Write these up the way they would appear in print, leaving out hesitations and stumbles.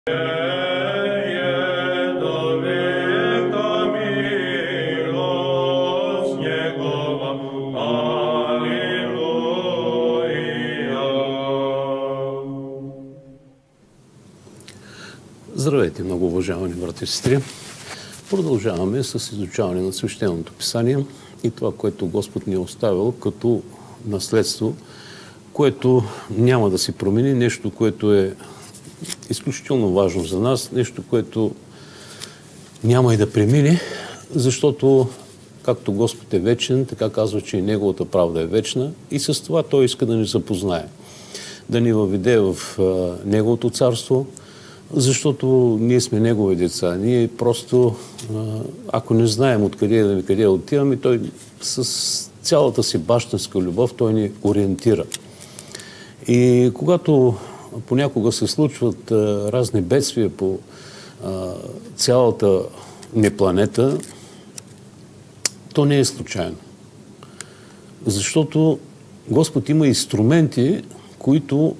Здравейте, много уважавани брати и сестри! Продължаваме с изучаване на Свещеното писание и това, което Господ ни е оставил като наследство, което няма да се промени, нещо, което е изключително важно за нас, нещо, което няма и да премине, защото както Господ е вечен, така казва, че и Неговата правда е вечна и с това Той иска да ни запознае, да ни въведе в Неговото царство, защото ние сме Негови деца. Ние просто, ако не знаем къде отиваме, Той с цялата си бащинска любов, Той ни ориентира. И когато понякога се случват разни бедствия по цялата ни планета, то не е случайно. Защото Господ има инструменти, които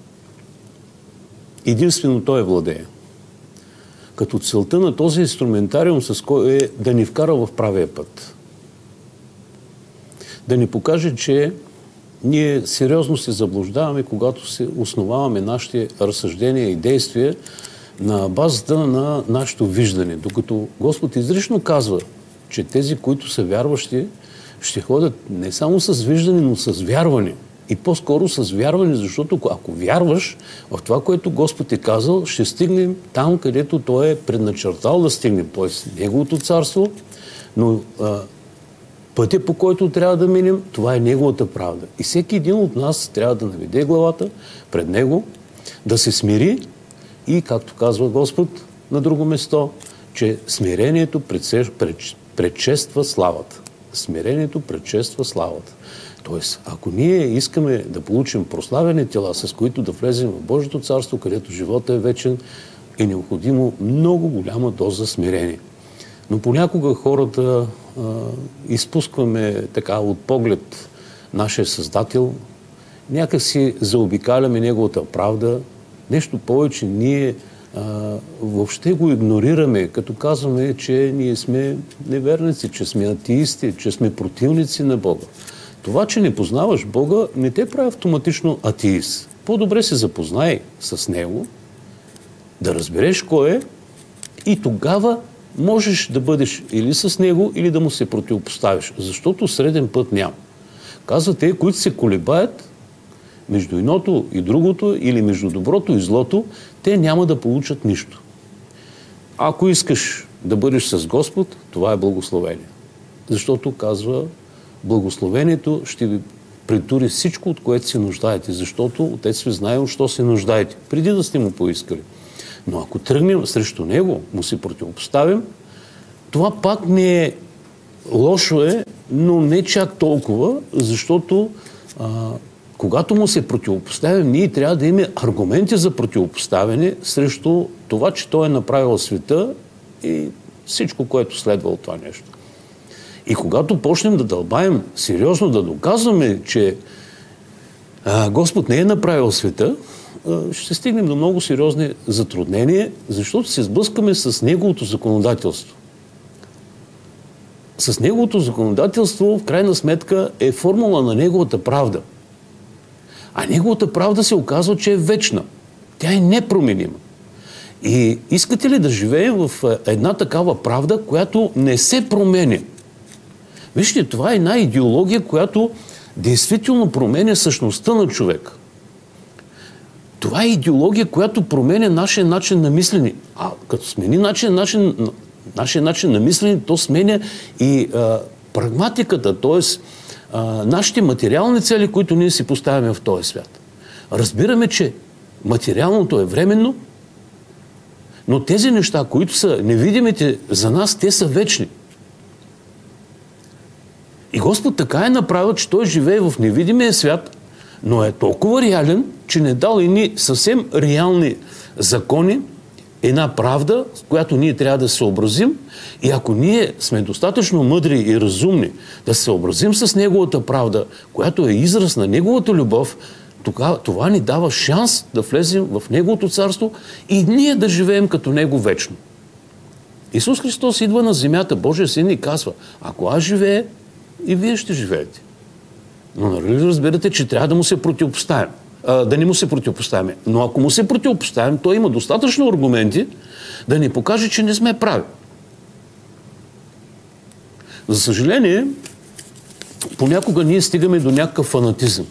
единствено Той владее. Като целта на този инструментариум с кой е да ни вкара в правия път. Да ни покаже, че ние сериозно се заблуждаваме, когато се основаваме нашите разсъждения и действия на базата на нашето виждане. Докато Господ изрично казва, че тези, които са вярващи, ще ходят не само с виждане, но с вярване. И по-скоро с вярване, защото ако вярваш в това, което Господ е казал, ще стигнем там, където Той е предначертал да стигнем, т.е. Неговото царство, но пътя, по който трябва да минем, това е Неговата правда. И всеки един от нас трябва да наведе главата пред Него, да се смири и, както казва Господ на друго место, че смирението предшества славата. Смирението предшества славата. Тоест, ако ние искаме да получим прославени тела, с които да влезем в Божието царство, където живота е вечен, е необходимо много голяма доза смирение. Но понякога хората изпускваме така от поглед нашия Създател, някак си заобикаляме Неговата правда, нещо повече ние въобще го игнорираме, като казваме, че ние сме неверници, че сме атеисти, че сме противници на Бога. Това, че не познаваш Бога, не те прави автоматично атеист. По-добре се запознай с Него, да разбереш кой е и тогава можеш да бъдеш или с Него, или да му се противопоставиш. Защото среден път няма. Казва те, които се колебаят между едното и другото, или между доброто и злото, те няма да получат нищо. Ако искаш да бъдеш с Господ, това е благословение. Защото казва, благословението ще ви притури всичко, от което се нуждаете, защото Отец ви знае, от що се нуждаете, преди да сте му поискали. Но ако тръгнем срещу Него, му се противопоставим, това пак не е лошо но не чак толкова, защото когато му се противопоставим, ние трябва да имаме аргументи за противопоставяне срещу това, че Той е направил света и всичко, което следва от това нещо. И когато почнем да дълбаем сериозно, да доказваме, че Господ не е направил света, ще стигнем до много сериозни затруднения, защото се сблъскаме с Неговото законодателство. С Неговото законодателство, в крайна сметка, е формула на Неговата правда. А Неговата правда се оказва, че е вечна. Тя е непроменима. И искате ли да живеем в една такава правда, която не се променя? Вижте, това е една идеология, която действително променя същността на човека. Това е идеология, която променя нашия начин на мислене. А като смени нашия начин на мислене, то сменя и прагматиката, т.е. нашите материални цели, които ние си поставяме в този свят. Разбираме, че материалното е временно, но тези неща, които са невидимите за нас, те са вечни. И Господ така е направил, че Той живее в невидимия свят, но е толкова реален, че не дал и съвсем реални закони, една правда, с която ние трябва да се съобразим. И ако ние сме достатъчно мъдри и разумни да се съобразим с Неговата правда, която е израз на Неговата любов, това ни дава шанс да влезем в Неговото царство и ние да живеем като Него вечно. Исус Христос идва на земята, Божия син, и казва: ако аз живея, и вие ще живеете. Но нали разбирате, че трябва да му се противопоставим. Да не му се противопоставяме. Но ако му се противопоставим, той има достатъчно аргументи да ни покаже, че не сме прави. За съжаление, понякога ние стигаме до някакъв фанатизъм.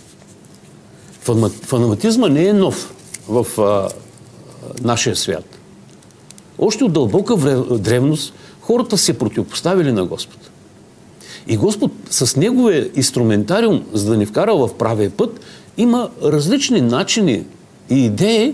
Фанатизма не е нов в нашия свят. Още от дълбока древност хората се противопоставили на Господ. И Господ с Неговия инструментариум, за да ни вкара в правия път, има различни начини и идеи,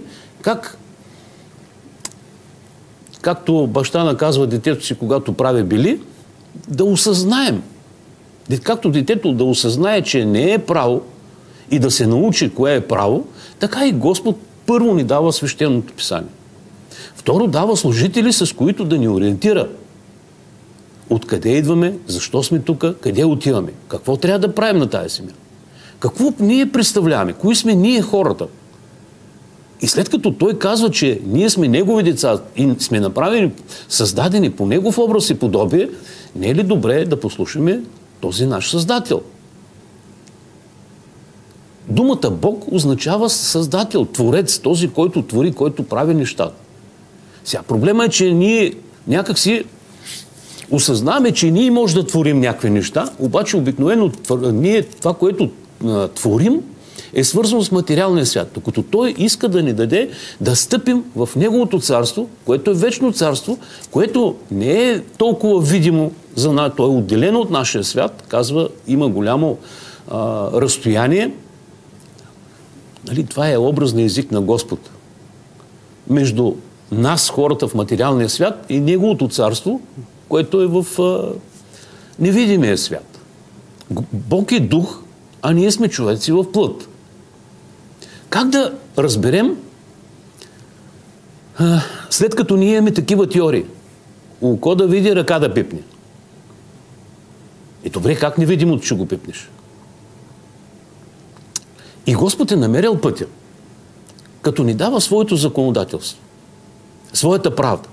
както баща наказва детето си, когато прави бели, да осъзнаем. Както детето да осъзнае, че не е право и да се научи кое е право, така и Господ първо ни дава свещеното писание. Второ, дава служители, с които да ни ориентира. Откъде идваме, защо сме тук, къде отиваме, какво трябва да правим на тази земя. Какво ние представляваме, кои сме ние хората. И след като той казва, че ние сме Негови деца и сме направени, създадени по Негов образ и подобие, не е ли добре да послушаме този наш Създател? Думата Бог означава Създател, Творец, този, който твори, който прави нещата. Сега проблема е, че ние някакси осъзнаваме, че ние може да творим някакви неща, обаче обикновено ние това, което творим, е свързано с материалния свят. Докато той иска да ни даде да стъпим в Неговото царство, което е вечно царство, което не е толкова видимо за нас. То е отделено от нашия свят, казва, има голямо разстояние. Нали, това е образният език на Господ. Между нас, хората в материалния свят, и Неговото царство, което е в невидимия свят. Бог е дух, а ние сме човеци в плът. Как да разберем, след като ние имаме такива теории? Око да види, ръка да пипне. И добре, как невидимото ще го пипнеш? И Господ е намерил пътя, като ни дава своето законодателство, своята правда.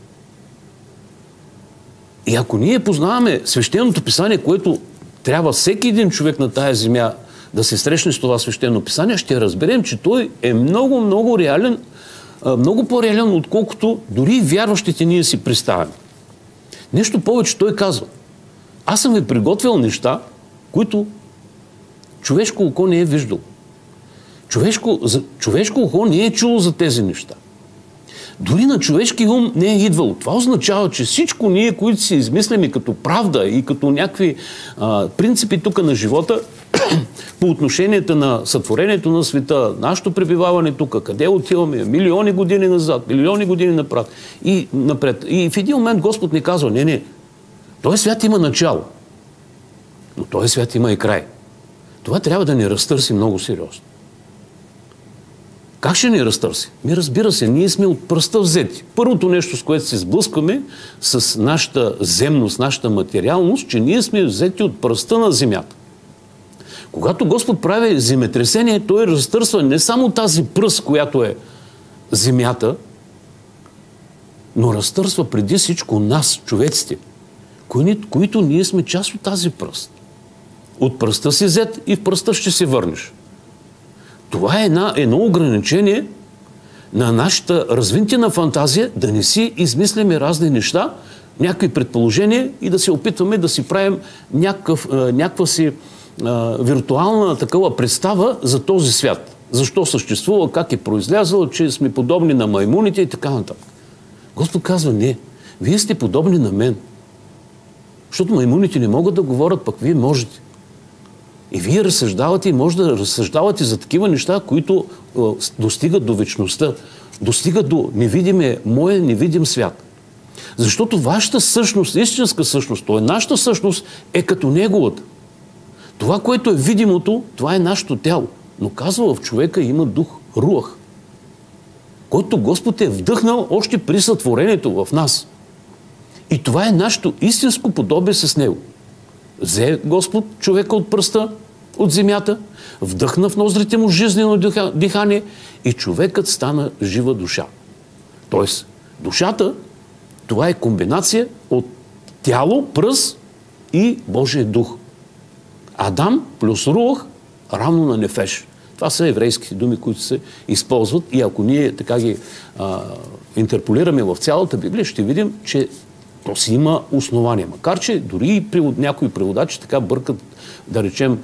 И ако ние познаваме свещеното писание, което трябва всеки един човек на тая земя да се срещне с това свещено писание, ще разберем, че той е много, много реален, много по-реален, отколкото дори вярващите ние си представяме. Нещо повече той казва: аз съм ви приготвил неща, които човешко око не е виждало. Човешко око не е чуло за тези неща. Дори на човешки ум не е идвало. Това означава, че всичко ние, които си измисляме като правда и като някакви принципи тук на живота, по отношението на сътворението на света, нашето пребиваване тук, къде отиваме, милиони години назад, милиони години напред. И в един момент Господ ни казва: не, този свят има начало, но този свят има и край. Това трябва да ни разтърси много сериозно. Как ще ни разтърси? Разбира се, ние сме от пръста взети. Първото нещо, с което се сблъскваме с нашата земност, нашата материалност, че ние сме взети от пръста на земята. Когато Господ прави земетресение, той разтърсва не само тази пръст, която е земята, но разтърсва преди всичко нас, човеците, които ние сме част от тази пръст. От пръста си взет и в пръста ще се върнеш. Това е едно ограничение на нашата развинтена фантазия, да не си измисляме разни неща, някакви предположения и да се опитваме да си правим някаква си виртуална такава представа за този свят. Защо съществува, как е произлязъл, че сме подобни на маймуните и така нататък. Господ казва: не, вие сте подобни на мен. Защото маймуните не могат да говорят, пък вие можете. И вие разсъждавате и може да разсъждавате за такива неща, които достигат до вечността, достигат до моя невидим свят. Защото вашата същност, истинска същност, то е нашата същност, е като неговата. Това, което е видимото, това е нашето тяло. Но казва, в човека има дух, руах, който Господ е вдъхнал още при сътворението в нас. И това е нашето истинско подобие с него. Взе Господ човека от пръста, от земята, вдъхна в ноздрите му жизнено дихание и човекът стана жива душа. Тоест, душата, това е комбинация от тяло, пръст и Божия дух. Адам плюс рух равно на нефеш. Това са еврейските думи, които се използват и ако ние така ги интерполираме в цялата Библия, ще видим, че то си има основания. Макар че дори и някои преводачи така бъркат, да речем,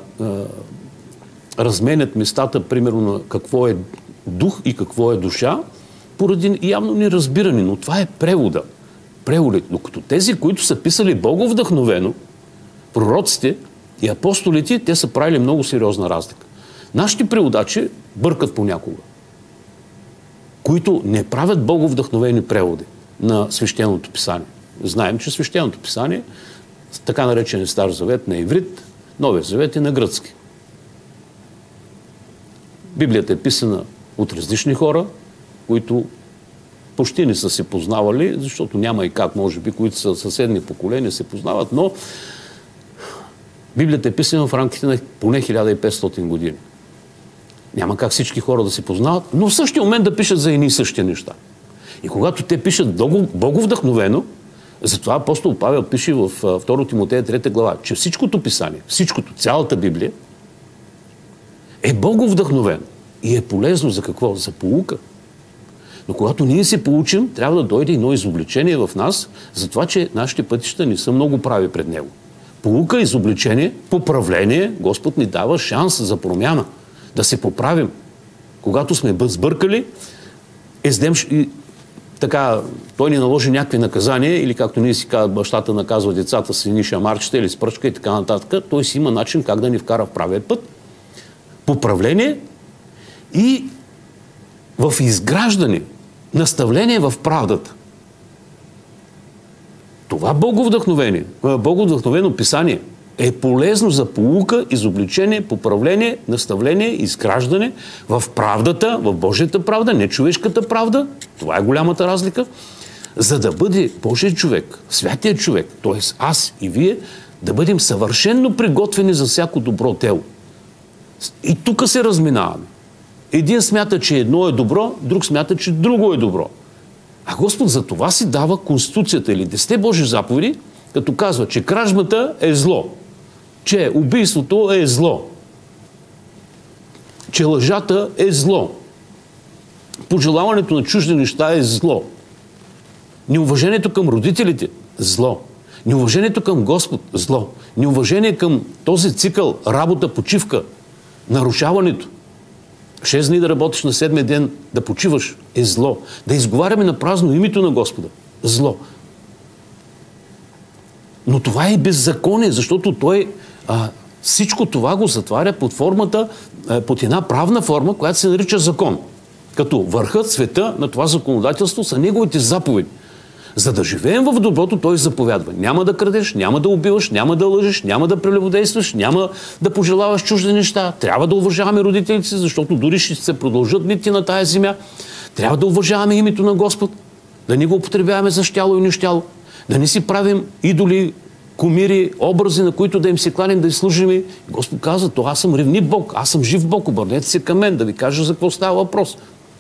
разменят местата, примерно, на какво е дух и какво е душа, поради явно неразбиране, но това е превода. Преводът. Докато тези, които са писали боговдъхновено, пророците и апостолите, те са правили много сериозна разлика. Нашите преводачи бъркат понякога, които не правят боговдъхновени преводи на свещеното писание. Знаем, че свещеното писание, така наречен Стар завет на иврит, Новия завет е на гръцки. Библията е писана от различни хора, които почти не са се познавали, защото няма и как, може би, които са съседни поколения се познават, но Библията е писана в рамките на поне 1500 години. Няма как всички хора да се познават, но в същия момент да пишат за едни и същи неща. И когато те пишат боговдъхновено, затова апостол Павел пише в 2 Тимотея 3 глава, че всичкото писание, всичкото, цялата Библия е боговдъхновено и е полезно за какво? За поука. Но когато ние се получим, трябва да дойде едно изобличение в нас, за това, че нашите пътища не са много прави пред Него. Поука, изобличение, поправление, Господ ни дава шанс за промяна, да се поправим. Когато сме сбъркали, така, той ни наложи някакви наказания, или както ние си казват, бащата наказва децата си ни шамарчета или с пръчка и така нататък, той си има начин как да ни вкара в правия път. Поправление и в изграждане, наставление в правдата. Това боговдъхновено писание е полезно за поука, изобличение, поправление, наставление, изграждане в правдата, в Божията правда, не човешката правда. Това е голямата разлика. За да бъде Божия човек, святия човек, т.е. аз и вие, да бъдем съвършенно приготвени за всяко добро дело. И тук се разминаваме. Един смята, че едно е добро, друг смята, че друго е добро. А Господ за това си дава Конституцията или 10 Божи заповеди, като казва, че кражбата е зло, че убийството е зло, че лъжата е зло, пожелаването на чужди неща е зло, неуважението към родителите – зло, неуважението към Господ – зло, неуважение към този цикъл работа, почивка, нарушаването. 6 дни да работиш, на 7-ми ден да почиваш е зло. Да изговаряме на празно името на Господа – зло. Но това е беззаконие, защото той всичко това го затваря под една правна форма, която се нарича закон. Като върхът, света на това законодателство са неговите заповеди. За да живеем в доброто, той заповядва. Няма да крадеш, няма да убиваш, няма да лъжеш, няма да прелюбодействаш, няма да пожелаваш чужди неща. Трябва да уважаваме родителите си, защото дори ще се продължат дните на тая земя. Трябва да уважаваме името на Господ, да не го употребяваме за щяло и нещяло, да не си правим идоли, кумири, образи, на които да им се кланим, да им служим. Господ казва, то аз съм ревнив Бог, аз съм жив Бог, обърнете се към мен, да ви кажа за какво става въпрос.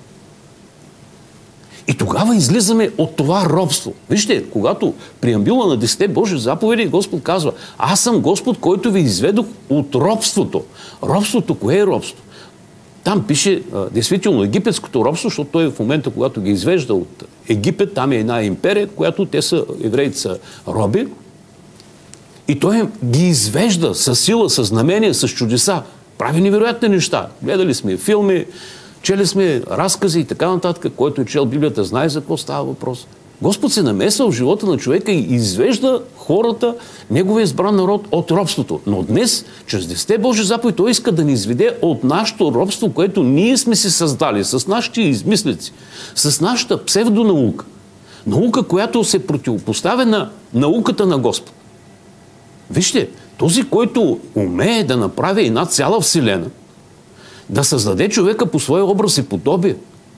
И тогава излизаме от това робство. Вижте, когато преамбюла на 10 Божи заповеди, Господ казва, аз съм Господ, който ви изведох от робството. Робството, кое е робство? Там пише, действително, египетското робство, защото той в момента, когато ги извежда от Египет, там е една империя, която евреите са роби, и той ги извежда с сила, с знамения, с чудеса. Прави невероятни неща. Гледали сме филми, чели сме разкази и така нататък. Който е чел Библията, знае за какво става въпрос. Господ се намесва в живота на човека и извежда хората, неговия избран народ, от робството. Но днес, чрез 10 Божи заповеди, той иска да ни изведе от нашето робство, което ние сме си създали, с нашите измислици, с нашата псевдонаука. Наука, която се противопоставя на науката на Господ. Вижте, този, който умее да направи една цяла вселена, да създаде човека по своя образ и подобие,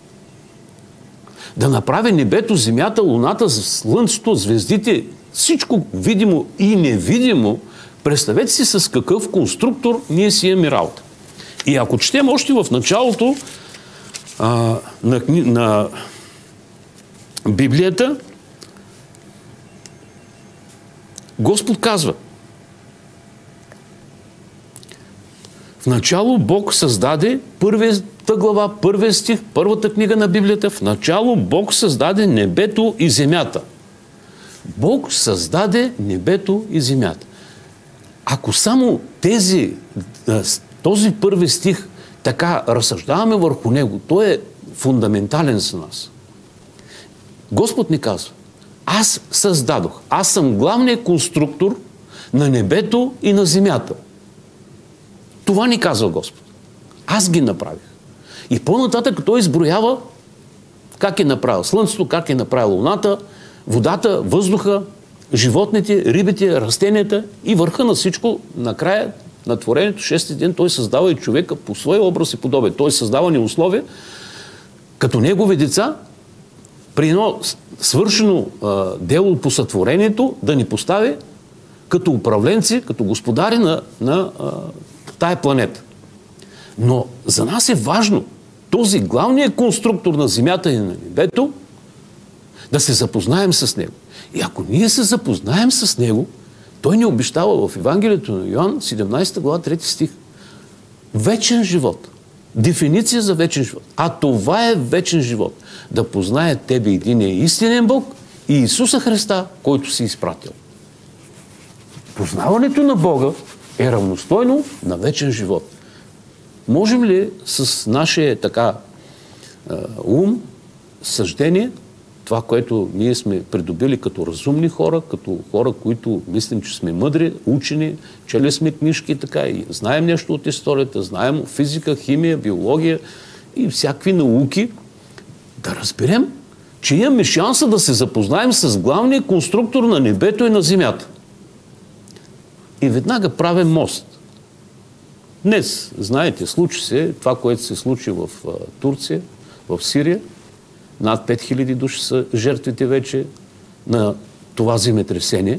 да направи небето, земята, луната, слънцето, звездите, всичко видимо и невидимо Представете си с какъв конструктор ние си имаме работа. И ако четем още в началото на Библията, Господ казва: в начало Бог създаде, първата глава, първия стих, първата книга на Библията, в начало Бог създаде небето и земята. Бог създаде небето и земята. Ако само този първи стих така разсъждаваме върху него, той е фундаментален за нас. Господ ни казва: аз създадох, аз съм главният конструктор на небето и на земята. Това ни казва Господ. Аз ги направих. И по-нататък той изброява как е направил слънцето, как е направил луната, водата, въздуха, животните, рибите, растенията и върха на всичко, накрая на творението, шестия ден, той създава и човека по своя образ и подобие. Той създава ни условия, като негови деца, при едно свършено дело по сътворението, да ни постави като управленци, като господари на тая планета. Но за нас е важно този главният конструктор на земята и на небето да се запознаем с него. И ако ние се запознаем с него, той ни обещава в Евангелието на Йоан, 17 глава, 3 стих. Вечен живот. Дефиниция за вечен живот. А това е вечен живот. Да познае тебе единия истинен Бог и Исуса Христа, който си изпратил. Познаването на Бога е равностойно на вечен живот. Можем ли с нашия ум, съждение, това, което ние сме придобили като разумни хора, като хора, които мислим, че сме мъдри, учени, чели сме книжки и знаем нещо от историята, знаем физика, химия, биология и всякакви науки, да разберем, че имаме шанса да се запознаем с главния конструктор на небето и на земята. И веднага правим мост. Днес, знаете, случи се това, което се случи в Турция, в Сирия. Над 5000 души са жертвите вече на това земетресение.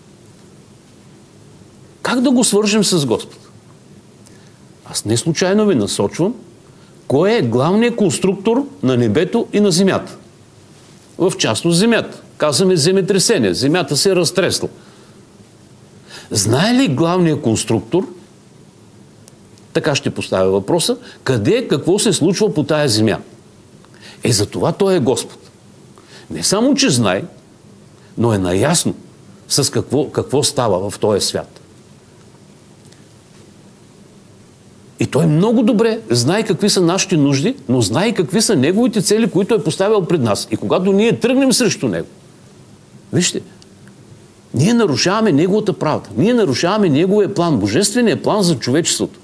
Как да го свържем с Господ? Аз не случайно ви насочвам кой е главният конструктор на небето и на земята. В частност земята. Казваме земетресение. Земята се е разтресла. Знае ли главният конструктор, така ще поставя въпроса, къде, какво се случва по тая земя? За това той е Господ. Не само, че знае, но е наясно с какво става в този свят. И той много добре знае какви са нашите нужди, но знае какви са неговите цели, които е поставил пред нас. И когато ние тръгнем срещу него, вижте, ние нарушаваме неговата правда. Ние нарушаваме неговия план, божествения план за човечеството.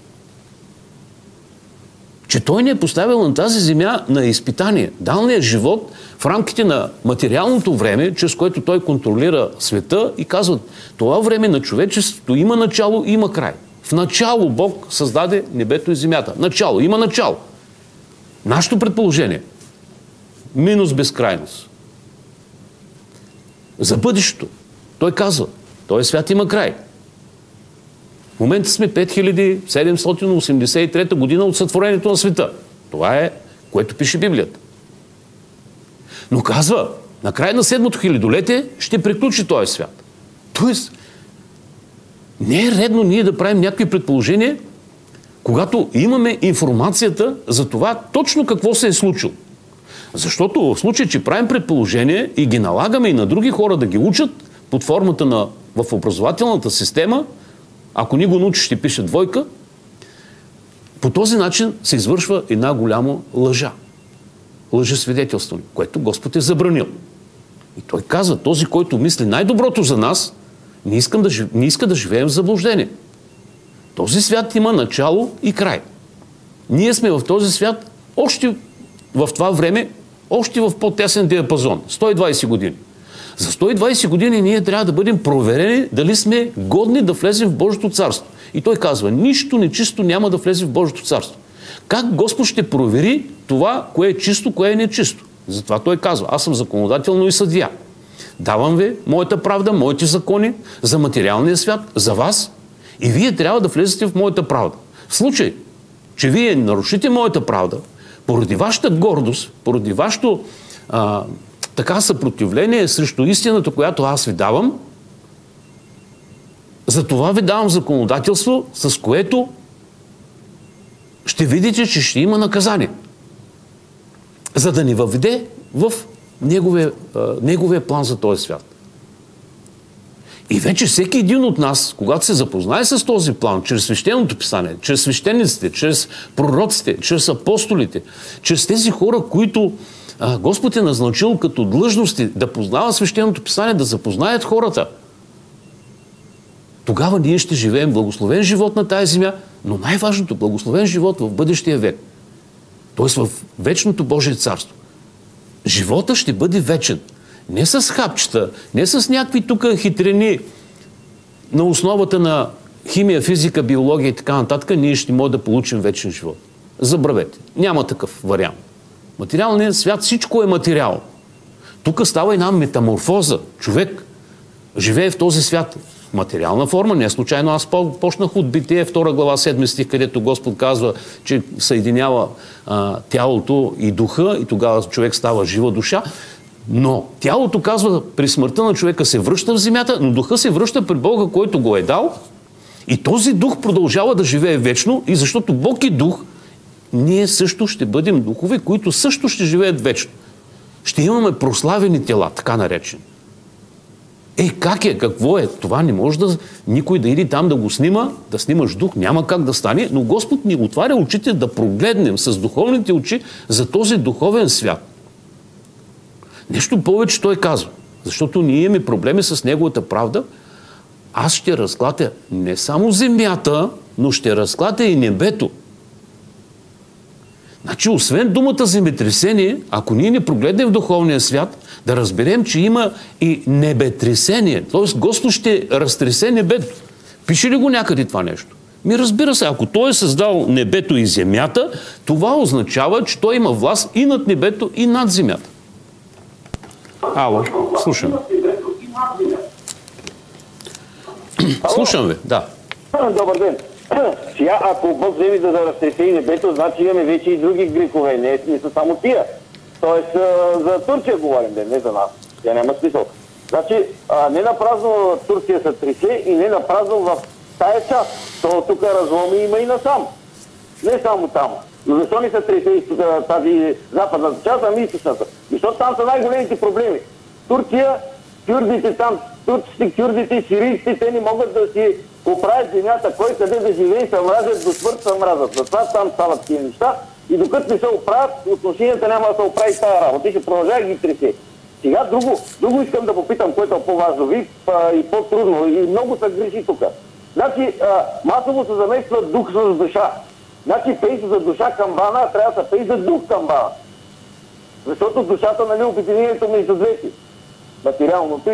Че той ни е поставил на тази земя на изпитание. Далният живот в рамките на материалното време, чрез което той контролира света и казват, това време на човечеството има начало и има край. В начало Бог създаде небето и земята. Начало, има начало. Нашето предположение минус безкрайност. За бъдещето той казва, този свят има край. В момента сме 5783 година от сътворението на света. Това е, което пише Библията. Но казва, на края на 7-то хилядолетие ще приключи този свят. Тоест, не е редно ние да правим някакви предположения, когато имаме информацията за това точно какво се е случило. Защото в случай, че правим предположения и ги налагаме и на други хора да ги учат под формата в образователната система, ако ни го научиш, ще пише двойка, по този начин се извършва една голяма лъжа. Лъжесвидетелстване, което Господ е забранил. И той казва, този, който мисли най-доброто за нас, не иска да живеем в заблуждение. Този свят има начало и край. Ние сме в този свят още в това време, още в по-тесен диапазон. 120 години. За 120 години ние трябва да бъдем проверени дали сме годни да влезем в Божието царство. И той казва, нищо нечисто няма да влезе в Божието царство. Как Господ ще провери това, кое е чисто, кое е нечисто? Затова той казва, аз съм законодателно и съдия. Давам ви моята правда, моите закони за материалния свят, за вас, и вие трябва да влезете в моята правда. В случай, че вие нарушите моята правда, поради вашата гордост, поради вашето така съпротивление срещу истината, която аз ви давам, за това ви давам законодателство, с което ще видите, че ще има наказание. За да ни въведе в неговия план за този свят. И вече всеки един от нас, когато се запознае с този план, чрез свещеното писание, чрез свещениците, чрез пророците, чрез апостолите, чрез тези хора, които Господ е назначил като длъжности да познават свещеното писание, да запознаят хората, тогава ние ще живеем благословен живот на тази земя, но най-важното, благословен живот в бъдещия век. Т.е. в вечното Божие царство. Живота ще бъде вечен. Не с хапчета, не с някакви тук хитрини на основата на химия, физика, биология и така нататък, ние ще можем да получим вечен живот. Забравете. Няма такъв вариант. Материалният свят, всичко е материално. Тук става една метаморфоза. Човек живее в този свят. Материална форма, не случайно аз почнах от Битие, 2 глава, 7 стих, където Господ казва, че съединява тялото и духа и тогава човек става жива душа. Но тялото, казва, при смъртта на човека се връща в земята, но духа се връща при Бога, който го е дал, и този дух продължава да живее вечно, и защото Бог е дух, ние също ще бъдем духове, които също ще живеят вечно. Ще имаме прославени тела, така наречени. Как е? Какво е? Това не може никой да иде там да го снима, да снимаш дух, няма как да стане, но Господ ни отваря очите да прогледнем с духовните очи за този духовен свят. Нещо повече той казва, защото ние имаме проблеми с неговата правда. Аз ще разклатя не само земята, но ще разклатя и небето. Значи, освен думата земетресение, ако ние не прогледнем в духовния свят, да разберем, че има и небетресение. Т.е. Господ ще разтресе небето. Пише ли го някъде това нещо? Разбира се, ако Той е създал небето и земята, това означава, че Той има власт и над небето, и над земята. Ало, слушам. Слушам ви, да. Добър ден. Сега, ако Бог вземе да разтресе и небето, значи имаме вече и други грехове, не са само тия. Тоест, за Турция говорим, не за нас. Тя няма смисъл. Значи, не напразно Турция се тресе и не напразно в тая част. То тук разломи има и насам. Не само там. Но защо не се тресе и тази западната част, ами източната? Защото там са най-големите проблеми. Турция, кюрдите там, турците, кюрдите, сирийците, те не могат да си оправят земята, кой къде да живее, се мразят, до смърт се мразят. Затова там стават тия неща. И докато не се оправят, отношенията няма да се оправи тази работа и ще продължава ги тресе. Сега друго искам да попитам, което е по-важно ви и по-трудно и много се греши тук. Значи, масово се замества дух с душа. Значи, пей за душа камбана, трябва да се пей за дух камбана. Защото душата, нали, обединението между двете. Материалното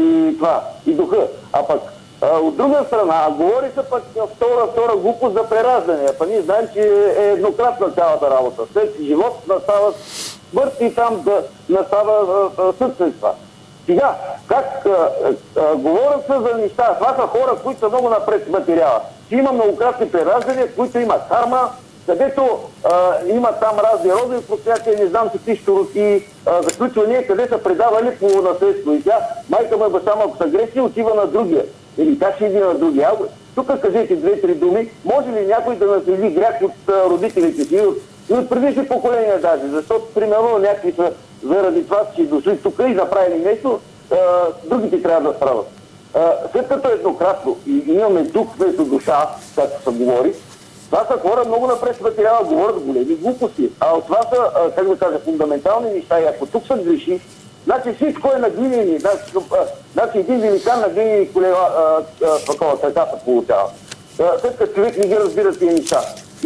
и духа. А пък от друга страна, говори се пък втора глупост за прераждане. Ние знаем, че е еднократна цялата работа. След живот настава смърт и там да настава съд след това. Сега, как говорят се за неща? Това са хора, които са много напред с материала. Има многократни прераждания, които имат карма, където има там разни родови проклятия, не знам какви щуроти, заключвания, къде са предавали по наследство. И тя, майка му и баща му, ако са грешни, отива на другия. Или как ще иде на другия? Тук кажете 2-3 думи. Може ли някой да наследи грях от родителите си и от предишни поколения даже? Защото, примерно, някакви са заради това, че дошли тук и направили нещо, другите трябва да справят. След като еднократно и имаме дух вместо душа, както се говори, това са хора много напред с материала, говорят големи глупости. А това са, как да кажа, фундаментални неща. И ако тук са греши, значи всичко е на глинени. Значи един великан на глинени колела такова така се получава. След като човек не ги разбира тия неща.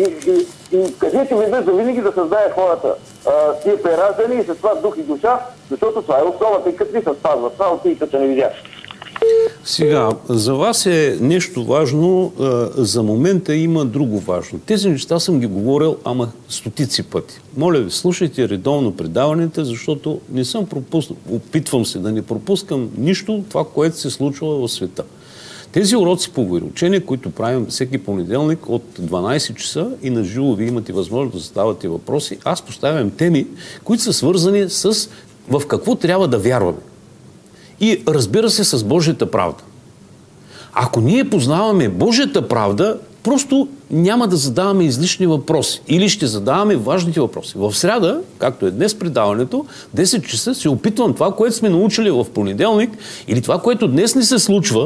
И кажете веднъж за винаги да създае хората тия прераждани и с това дух и душа, защото това е основата и като ви се спазва. Това от тия, като не видяш. Сега, за вас е нещо важно, за момента има друго важно. Тези неща съм ги говорил, ама стотици пъти. Моля ви, слушайте редовно предаваните, защото не съм пропуснал. Опитвам се да не пропускам нищо, това, което се случва в света. Тези уроци по вероучение, които правим всеки понеделник от 12 часа и на живо ви имате възможност да задавате въпроси, аз поставям теми, които са свързани с в какво трябва да вярваме. И разбира се с Божията правда. Ако ние познаваме Божията правда, просто няма да задаваме излишни въпроси. Или ще задаваме важните въпроси. В сряда, както е днес предаването, 10 часа се опитвам това, което сме научили в понеделник, или това, което днес ни се случва,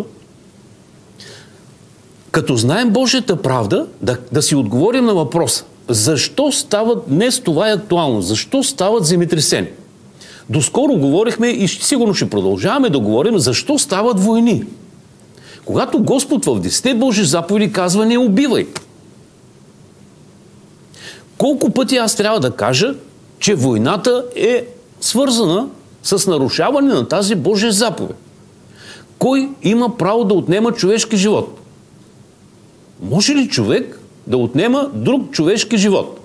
като знаем Божията правда, да си отговорим на въпроса. Защо стават, днес това е актуално, защо стават земетресения? Доскоро говорихме и сигурно ще продължаваме да говорим защо стават войни. Когато Господ в 10 Божи заповеди казва не убивай. Колко пъти аз трябва да кажа, че войната е свързана с нарушаване на тази Божия заповед? Кой има право да отнема човешки живот? Може ли човек да отнема друг човешки живот?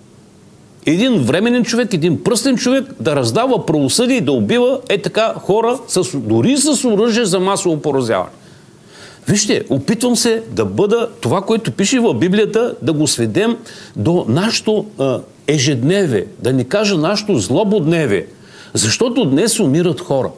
Един временен човек, един пръстен човек да раздава правосъдие и да убива така хора, дори с оръжие за масово поразяване. Вижте, опитвам се да бъда това, което пише в Библията, да го сведем до нашето ежедневие, да ни кажа нашето злободневие. Защото днес умират хора.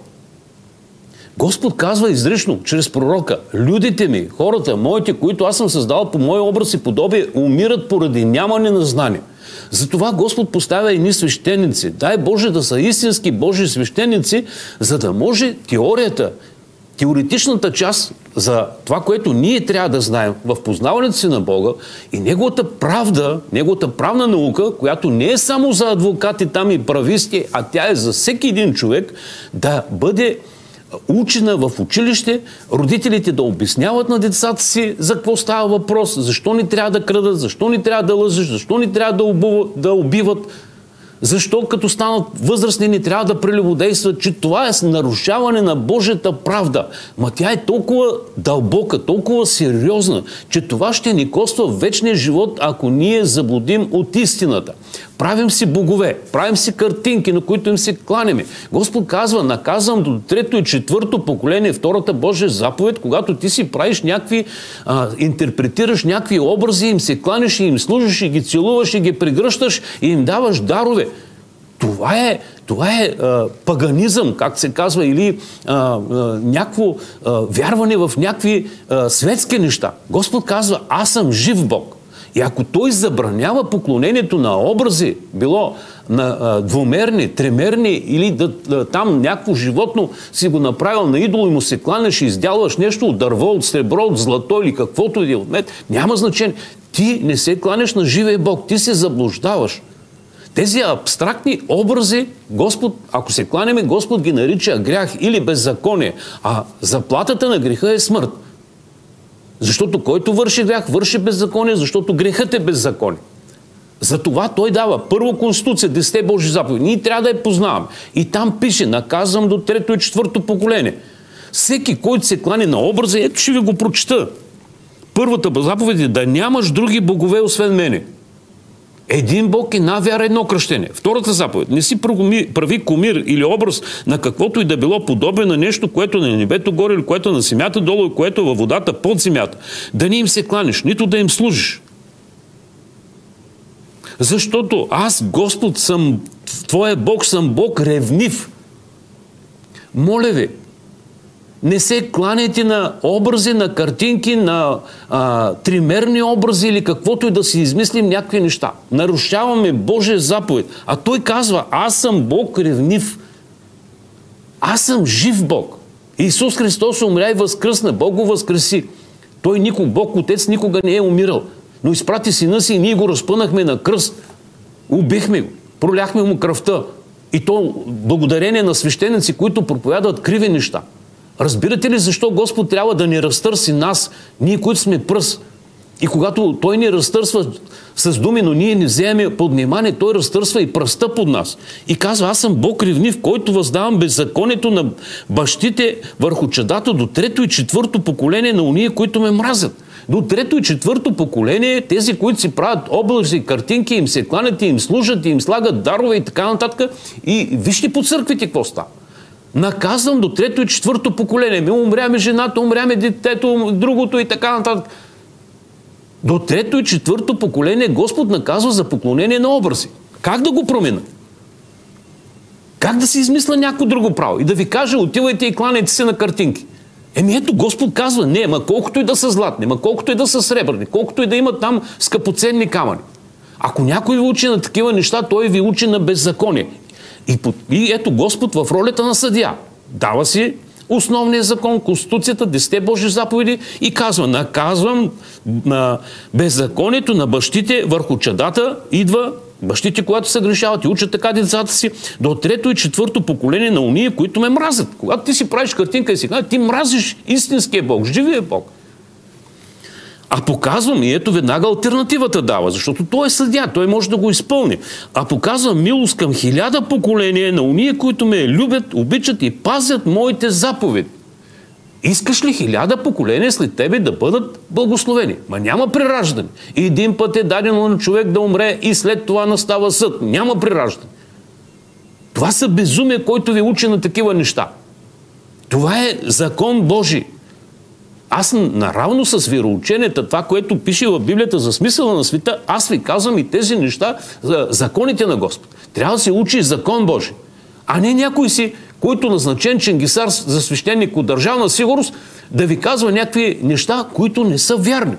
Господ казва изрично, чрез пророка, людите ми, хората, моите, които аз съм създал по мой образ и подобие, умират поради нямане на знание. Затова Господ поставя едни свещеници. Дай Боже да са истински Божи свещеници, за да може теоретичната част за това, което ние трябва да знаем в познаването си на Бога и неговата правда, неговата правна наука, която не е само за адвокати там и прависти, а тя е за всеки един човек, да бъде учена в училище, родителите да обясняват на децата си за какво става въпрос, защо ни трябва да крадат, защо ни трябва да лъжеш, защо ни трябва да убиват, защо като станат възрастни ни трябва да прелюбодействат, че това е нарушаване на Божията правда. Ма тя е толкова дълбока, толкова сериозна, че това ще ни коства вечния живот, ако ние заблудим от истината. Правим си богове, правим си картинки, на които им се кланяме. Господ казва, наказвам до 3-то и 4-то поколение, втората Божия заповед, когато ти си правиш някакви, интерпретираш някакви образи, им се кланиш и им служиш и ги целуваш и ги прегръщаш и им даваш дарове. Това е паганизъм, как се казва, или някакво вярване в някакви светски неща. Господ казва, аз съм жив Бог. И ако той забранява поклонението на образи, било на двумерни, тримерни или там някакво животно си го направил на идол и му се кланяш и издялваш нещо от дърво, от сребро, от злато или каквото и от мед, няма значение. Ти не се кланяш на живия Бог, ти се заблуждаваш. Тези абстрактни образи, Господ, ако се кланяме, Господ ги нарича грях или беззаконие, а заплатата на греха е смърт. Защото който върши грях, върши беззаконие, защото грехът е беззаконие. Затова той дава първо Конституция, 10 Божи заповеди. Ние трябва да я познаваме. И там пише, наказвам до 3-то и 4-то поколение. Всеки, който се клани на образа, ето ще ви го прочета. Първата заповед е да нямаш други богове, освен мене. Един Бог, една вяра, едно кръщение. Втората заповед. Не си прави кумир или образ на каквото и да било подобие на нещо, което на небето горе, или което на земята долу, и което във водата под земята. Да не им се кланиш, нито да им служиш. Защото аз, Господ, съм твоя Бог, съм Бог ревнив. Моля ви, не се кланяйте на образи, на картинки, на тримерни образи или каквото и да си измислим някакви неща. Нарушаваме Божия заповед. А той казва, аз съм Бог ревнив. Аз съм жив Бог. Исус Христос умря и възкръсна. Бог го възкреси. Той Бог Отец никога не е умирал. Но изпрати сина си и ние го разпънахме на кръст. Убихме го. Проляхме му кръвта. И то благодарение на свещеници, които проповядват криви неща. Разбирате ли защо Господ трябва да ни разтърси нас, ние, които сме пръст? И когато той ни разтърсва с думи, но ние не вземем под внимание, той разтърсва и пръста под нас. И казва, аз съм Бог ревнив, който въздавам беззаконието на бащите върху чадата до трето и четвърто поколение на уния, които ме мразят. До трето и четвърто поколение, тези, които си правят образи, картинки, им се кланят, им служат, им слагат дарове и така нататък. И вижте по църквите какво става. Наказвам до трето и четвърто поколение. Ми умряме жената, умряме детето, другото и така нататък. До трето и четвърто поколение Господ наказва за поклонение на образи. Как да го променя? Как да си измисля някакво друго право? И да ви кажа, отивайте и кланяйте се на картинки. Ето Господ казва, не, ма колкото и да са златни, ма колкото и да са сребърни, колкото и да имат там скъпоценни камъни. Ако някой ви учи на такива неща, той ви учи на беззаконие. И ето Господ в ролята на съдия. Дава си основния закон, Конституцията, 10 Божи заповеди и казва, наказвам беззаконието на бащите върху чадата, идва бащите, когато се грешават и учат така децата си, до трето и четвърто поколение на уния, които ме мразят. Когато ти си правиш картинка и си казва, ти мразиш истинския Бог, живия Бог. А показвам, и ето веднага алтернативата дава, защото той е съдия, той може да го изпълни. А показвам милост към 1000 поколения на уния, които ме любят, обичат и пазят моите заповеди. Искаш ли 1000 поколения след тебе да бъдат благословени? Ма няма прераждане. Един път е дадено на човек да умре и след това настава съд. Няма прераждане. Това са безумие, който ви учи на такива неща. Това е закон Божий. Аз наравно с вероученията, това, което пише в Библията за смисъла на света, аз ви казвам и тези неща за законите на Господ. Трябва да се учи закон Божий. А не някой си, който назначен ченгисар за свещеник от Държавна сигурност, да ви казва някакви неща, които не са вярни.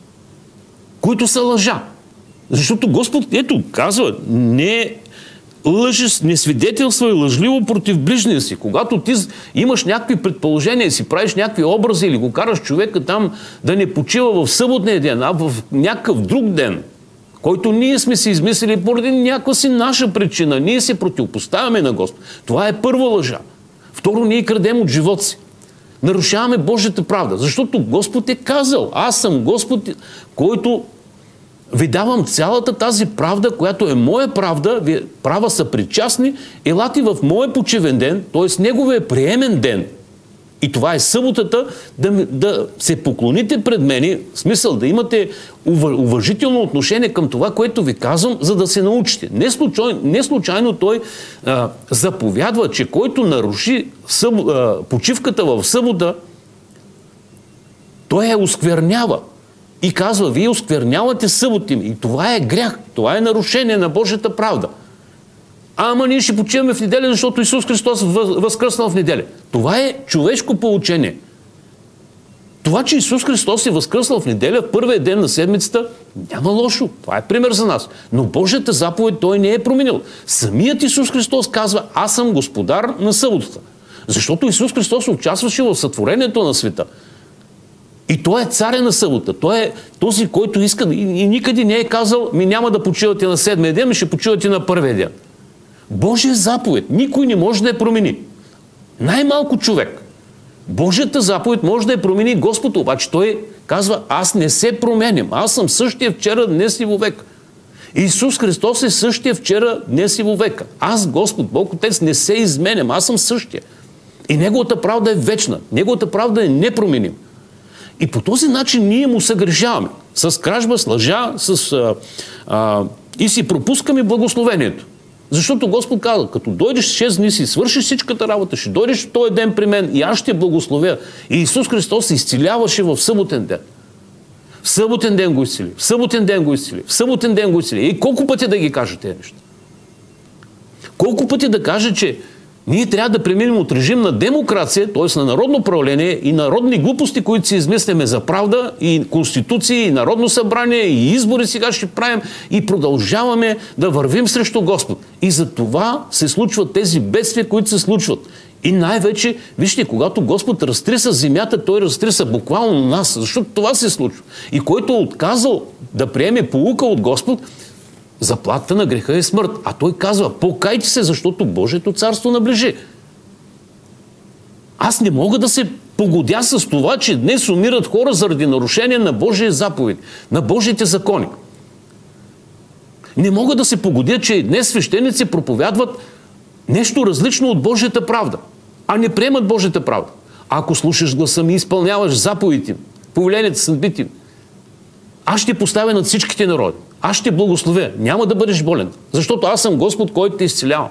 Които са лъжа. Защото Господ, ето, казва, не лъжи, не свидетелствай лъжливо против ближния си. Когато ти имаш някакви предположения, си правиш някакви образи или го караш човека там да не почива в съботния ден, а в някакъв друг ден, който ние сме си измислили поради някаква си наша причина. Ние се противопоставяме на Господ. Това е първа лъжа. Второ, ние крадем от живота си. Нарушаваме Божията правда. Защото Господ е казал, аз съм Господ, който ви давам цялата тази правда, която е моя правда, вие права са причастни, елате в моя почивен ден, т.е. неговия приемен ден. И това е съботата, да се поклоните пред мене, в смисъл да имате уважително отношение към това, което ви казвам, за да се научите. Не случайно той заповядва, че който наруши почивката в събота, той я осквернява. И казва, вие осквернявате събота им. И това е грях, това е нарушение на Божията правда. Ама ние ще почиваме в неделя, защото Исус Христос възкръснал в неделя. Това е човешко поучение. Това, че Исус Христос е възкръснал в неделя, в първия ден на седмицата, няма лошо. Това е пример за нас. Но Божията заповед той не е променил. Самият Исус Христос казва, аз съм господар на съботата. Защото Исус Христос участваше в сътворението на света. И той е царя на събота. Той е този, който иска и никъде не е казал, ми няма да почивате на седмия ден, ми ще почивате на първия ден. Божия заповед никой не може да я промени. Най-малко човек. Божията заповед може да я промени Господ, обаче той казва, аз не се променям. Аз съм същия вчера, днес и вовек. Исус Христос е същия вчера, днес и вовека. Аз, Господ, Бог Отец, не се изменям. Аз съм същия. И Неговата правда е вечна. Неговата правда е непроменима. И по този начин ние му съгрешаваме. С кражба, с лъжа, и си пропускаме благословението. Защото Господ каза, като дойдеш 6 дни си свършиш всичката работа, ще дойдеш този ден при мен и аз ще благословя. И Исус Христос се изцеляваше в съботен ден. В съботен ден го изцели. В съботен ден го изцели. В съботен ден го изцели. И колко пъти да ги кажа тези неща? Колко пъти да кажа, че ние трябва да преминем от режим на демокрация, т.е. на народно правление и народни глупости, които си измисляме за правда, и конституции, и народно събрание, и избори сега ще правим, и продължаваме да вървим срещу Господ. И за това се случват тези бедствия, които се случват. И най-вече, вижте, когато Господ разтриса земята, той разтриса буквално нас, защото това се случва. И който е отказал да приеме поука от Господ, заплатата на греха е смърт. А той казва, покайте се, защото Божието царство наближи. Аз не мога да се погодя с това, че днес умират хора заради нарушение на Божия заповед, на Божите закони. Не мога да се погодя, че днес свещеници проповядват нещо различно от Божията правда, а не приемат Божията правда. Ако слушаш гласа ми и изпълняваш заповедите, повеленията съдбите, аз ще поставя над всичките народи. Аз ще благословя. Няма да бъдеш болен. Защото аз съм Господ, който те изцелява.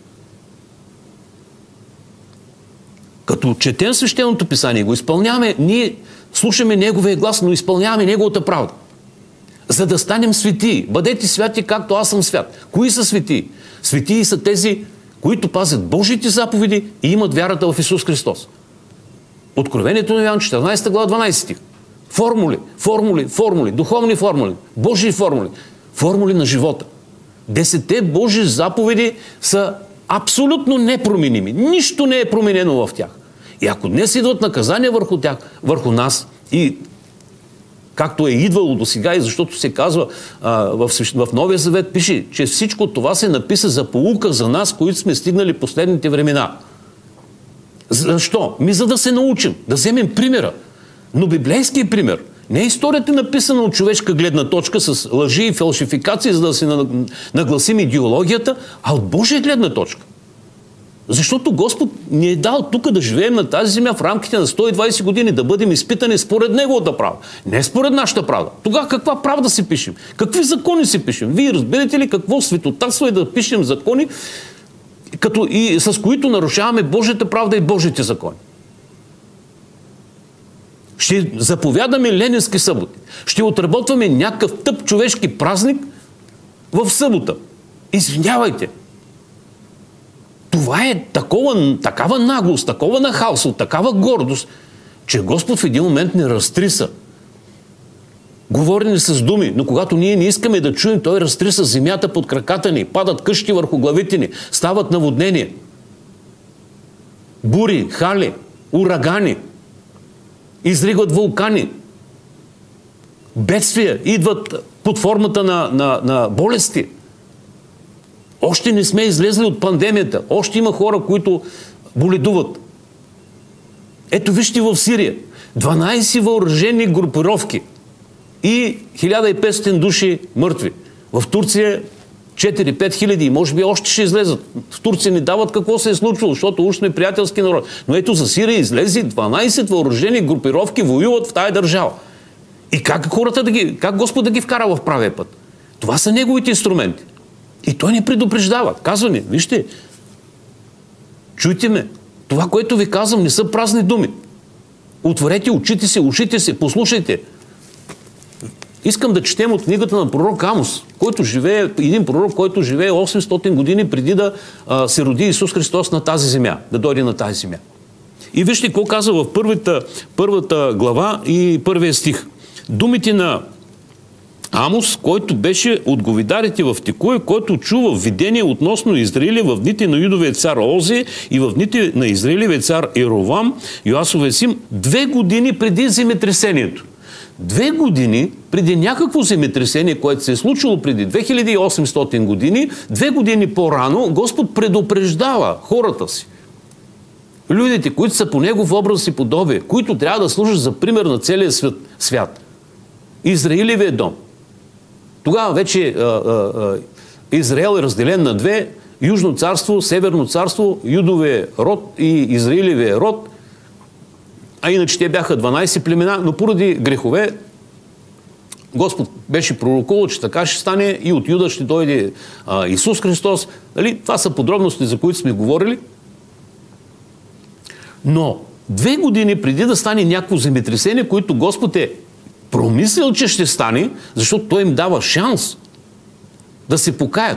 Като четем свещеното писание, го изпълняваме, ние слушаме Неговия глас, но изпълняваме Неговата правда. За да станем светии. Бъдете святи, както аз съм свят. Кои са светии? Светии са тези, които пазят Божите заповеди и имат вярата в Исус Христос. Откровението на Йоан 14 глава 12 стих. Формули, формули, формули, духовни формули, Божии формули, формули на живота. 10 Божии заповеди са абсолютно непроменими. Нищо не е променено в тях. И ако днес идват наказания върху тях, върху нас, и както е идвало до сега, и защото се казва в Новия Завет, пише, че всичко това се написа за поука за нас, които сме стигнали последните времена. Защо? За да се научим, да вземем примера. Но библейският пример не е историята написана от човешка гледна точка с лъжи и фалшификации, за да се нагласим идеологията, а от Божия гледна точка. Защото Господ ни е дал тук да живеем на тази земя в рамките на 120 години, да бъдем изпитани според Неговата правда. Не според нашата правда. Тогава каква правда си пишем? Какви закони си пишем? Вие разберете ли какво светотатство е да пишем закони, с които нарушаваме Божията правда и Божите закони? Ще заповядаме ленински съботи. Ще отработваме някакъв тъп човешки празник в събота. Извинявайте. Това е такава наглост, такова нахалство, такава гордост, че Господ в един момент не разтриса. Говори ни с думи, но когато ние не искаме да чуем, Той разтриса земята под краката ни, падат къщи върху главите ни, стават наводнения. Бури, хали, урагани, изригват вулкани, бедствия идват под формата на болести. Още не сме излезли от пандемията. Още има хора, които боледуват. Ето вижте в Сирия. 12 въоръжени групировки и 1500 души мъртви. В Турция 4-5 хиляди и може би още ще излезат. В Турция не дават какво се е случило, защото уж сме приятелски народ. Но ето за Сирия излезе 12 въоръжени групировки воюват в тая държава. И как Господ да ги вкара в правия път? Това са Неговите инструменти. И Той ни предупреждава. Казва ни, вижте, чуйте ме. Това, което ви казвам, не са празни думи. Отворете очите си, ушите си, послушайте. Искам да четем от книгата на пророк Амос, един пророк, който живее 800 години преди да се роди Исус Христос на тази земя, да дойде на тази земя. И вижте какво казва в първата глава и първия стих. Думите на Амос, който беше от говедарите в Текуя, който чува видение относно Израиля в дните на Юдовия цар Ози и в дните на Израилевия цар Еровам, Йоасовия син, 2 години преди земетресението. 2 години преди някакво земетресение, което се е случило преди 2800 години, 2 години по-рано Господ предупреждава хората си. Людите, които са по Негов образ и подобие, които трябва да служат за пример на целия свят. Израилевия дом. Тогава вече Израел е разделен на 2. Южно царство, Северно царство, Юдовия род и Израилевия род. А иначе те бяха 12 племена, но поради грехове Господ беше пророкувал, че така ще стане и от Юда ще дойде Исус Христос. Това са подробности, за които сме говорили. Но 2 години преди да стане някакво земетресение, което Господ е промислил, че ще стане, защото Той им дава шанс да се покаят.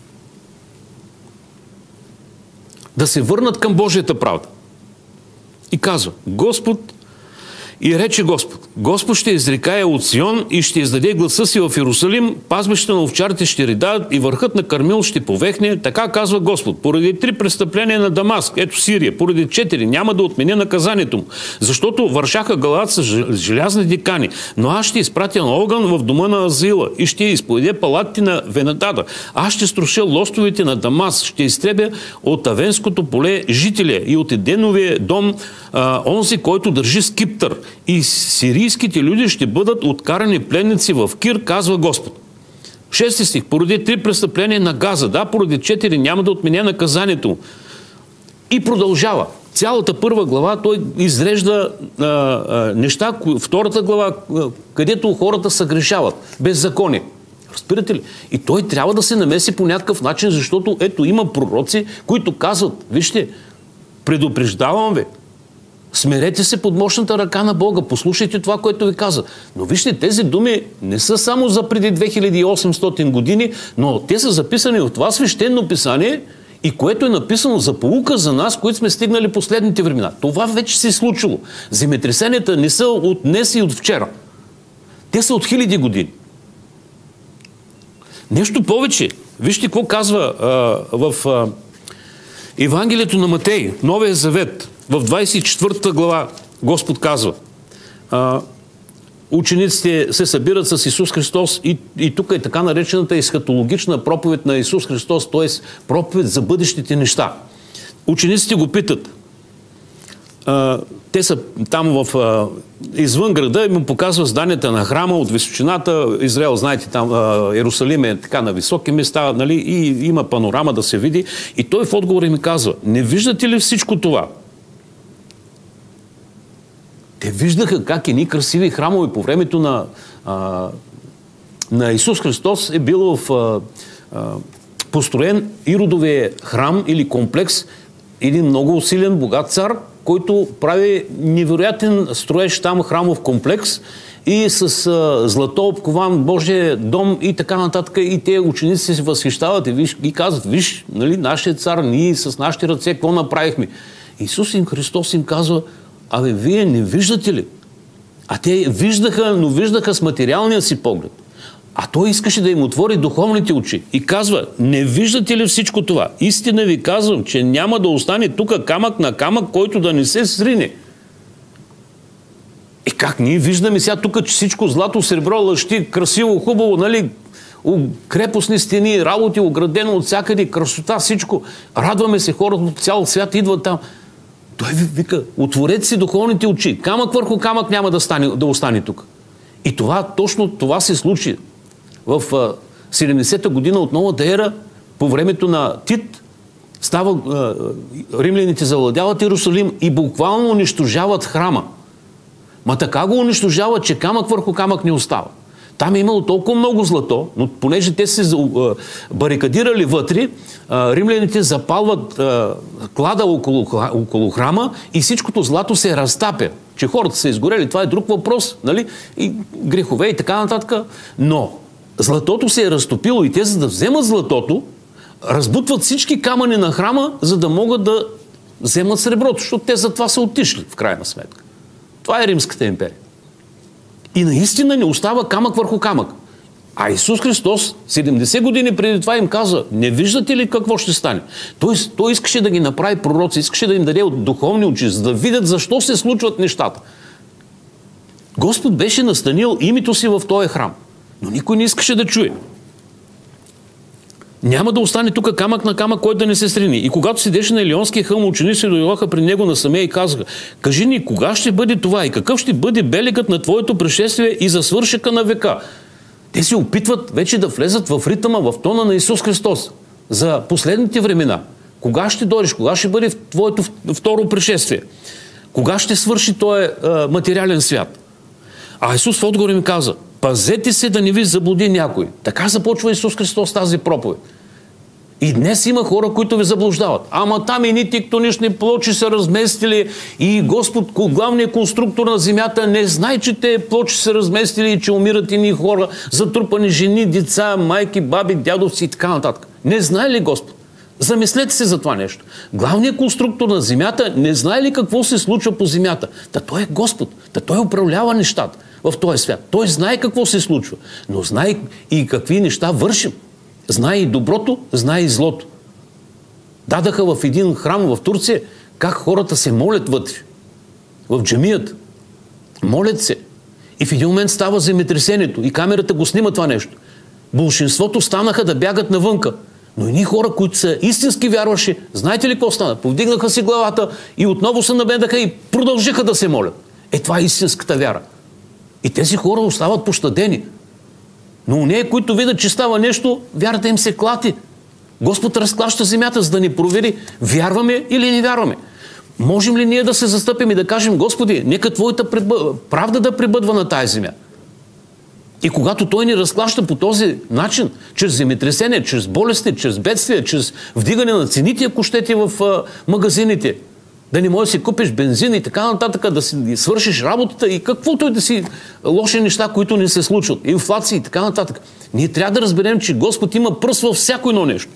Да се върнат към Божията правда. И казва, и рече Господ, Господ ще изрекае от Сион и ще издаде гласа си в Иерусалим, пазбищата на овчарите ще ридаят и върхът на Кармил ще повехне. Така казва Господ. Поради 3 престъпления на Дамаск, ето Сирия, поради 4 няма да отменя наказанието му, защото вършаха Галаат с желязни дикани. Но аз ще изпратя на огън в дома на Азила и ще изповеде палатите на Венедада. Аз ще струша лостовете на Дамаск, ще изтребя от Авенското поле жителя и от Еденовия дом онзи, който държи скиптър. И сирийските люди ще бъдат откарани пленници в Кир, казва Господ. 6 стих. Поради 3 престъпления на Газа, да, поради 4 няма да отменя наказанието му. И продължава. Цялата първа глава той изрежда неща, втората глава, където хората съгрешават. Беззаконие. Разбирате ли? И той трябва да се намеси по някакъв начин, защото ето има пророци, които казват, вижте, предупреждавам ви, смирете се под мощната ръка на Бога, послушайте това, което ви каза. Но вижте, тези думи не са само за преди 2800 години, но те са записани в това свещено писание и което е написано за поука за нас, които сме стигнали последните времена. Това вече се е случило. Земетресенията не са от днес и от вчера. Те са от хиляди години. Нещо повече. Вижте какво казва в Евангелието на Матей, Новия Завет, в 24 глава Господ казва, учениците се събират с Исус Христос и тук е така наречената есхатологична проповед на Исус Христос, т.е. проповед за бъдещите неща. Учениците го питат. Те са там извън града и му показва зданията на храма от височината. Израел, знаете, там Иерусалим е така на високи места, нали, и има панорама да се види. И той в отговор ми казва, не виждате ли всичко това? Те виждаха как едни красиви храмове по времето на Исус Христос е бил построен Иродовия храм или комплекс, един много усилен, богат цар, който прави невероятен строеж там храмов комплекс и с злато обкован Божия дом и така нататък. И те ученици се възхищават и казват, виж, нали, нашия цар, ние с нашите ръце какво направихме? Исус Христос им казва, абе, вие не виждате ли? А те виждаха, но виждаха с материалния си поглед. А той искаше да им отвори духовните очи. И казва, не виждате ли всичко това? Истина ви казвам, че няма да остане тук камък на камък, който да не се срине. И как ние виждаме сега тук, че всичко злато, сребро, лъщи, красиво, хубаво, нали? Крепостни стени, работи, оградено от всякъде, красота, всичко. Радваме се, хората от цял свят идват там. Той ви вика, отворете си духовните очи. Камък върху камък няма да остане тук. И точно това се случи. В 70-та година от новата ера, по времето на Тит, римляните завладяват Иерусалим и буквално унищожават храма. Ма така го унищожават, че камък върху камък не остава. Там е имало толкова много злато, но понеже те се барикадирали вътре, римляните запалват клада около храма и всичкото злато се разтапя. Че хората са изгорели, това е друг въпрос, нали? И грехове и така нататък. Но златото се е разтопило и те, за да вземат златото, разбутват всички камъни на храма, за да могат да вземат среброто, защото те за това са отишли, в крайна сметка. Това е Римската империя. И наистина не остава камък върху камък. А Исус Христос 70 години преди това им каза, не виждате ли какво ще стане? Той искаше да ги направи пророци, искаше да им даде духовни очи, за да видят защо се случват нещата. Господ беше настанил името си в този храм, но никой не искаше да чуе. Няма да остане тук камък на камък, който да не се срини. И когато седеше на Елионския хълм, ученици дойдоха при него насаме и казаха, кажи ни, кога ще бъде това и какъв ще бъде белегът на твоето пришествие и за свършека на века? Те се опитват вече да влезат в ритъма, в тона на Исус Христос за последните времена. Кога ще дойдеш? Кога ще бъде твоето второ пришествие? Кога ще свърши този материален свят? А Исус в отговор им каза, пазете се да не ви заблуди някой. Така започва Исус Христос тази проповед. И днес има хора, които ви заблуждават. Ама там едни тектонични плочи са разместили и Господ, главният конструктор на земята, не знае, че те плочи са разместили и че умират едни хора, затрупани жени, деца, майки, баби, дядовци и така нататък. Не знае ли Господ? Замислете се за това нещо. Главният конструктор на земята не знае ли какво се случва по земята? Та той е Господ. Та той управлява нещата. в този свят. Той знае какво се случва, но знае и какви неща вършим. Знае и доброто, знае и злото. Дадаха в един храм в Турция как хората се молят вътре. В джамията. Молят се. И в един момент става земетресението и камерата го снима това нещо. Болшинството станаха да бягат навънка. Но едни хора, които са истински вярващи, знаете ли какво стана? Повдигнаха си главата и отново се наведаха и продължиха да се молят. Това е истинската вяра. И тези хора остават пощадени. Но онези, които видят, че става нещо, вярата им се клати. Господ разклаща земята, за да ни провери, вярваме или не вярваме. Можем ли ние да се застъпим и да кажем, Господи, нека Твоята правда да пребъдва на тази земя? И когато Той ни разклаща по този начин, чрез земетресение, чрез болести, чрез бедствия, чрез вдигане на цените, ако щете в магазините, да не можеш да си купиш бензин и така нататък, да си свършиш работата и каквото и да си лоши неща, които не се случват, инфлация и така нататък. Ние трябва да разберем, че Господ има пръст във всяко едно нещо.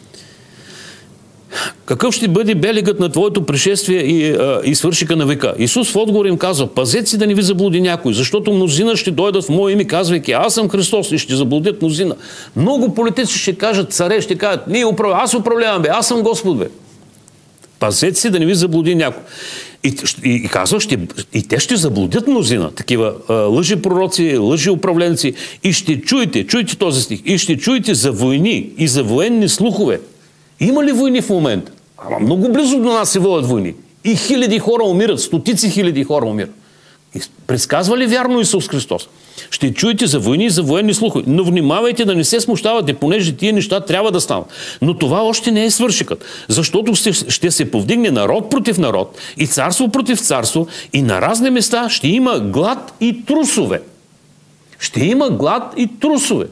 Какъв ще бъде белегът на Твоето пришествие и свършика на века? Исус в отговор им казва, пазете си да не ви заблуди някой, защото мнозина ще дойдат в Мое име, казвайки, аз съм Христос, и ще заблудят мнозина. Много политици ще кажат, царе ще кажат, аз управлявам, аз съм Господ, бе. Пазете си да не ви заблуди някой. И казва, и те ще заблудят мнозина, такива лъжи пророци, лъжи управленци, и ще чуйте този стих, и ще чуете за войни и за военни слухове. Има ли войни в момента? Много близо до нас се водят войни. И хиляди хора умират, стотици хиляди хора умират. И предсказва ли вярно Исус Христос? Ще чуете за войни и за военни слухове, но внимавайте да не се смущавате, понеже тия неща трябва да станат. Но това още не е свършикът, защото ще се повдигне народ против народ и царство против царство и на разни места ще има глад и трусове. Ще има глад и трусове.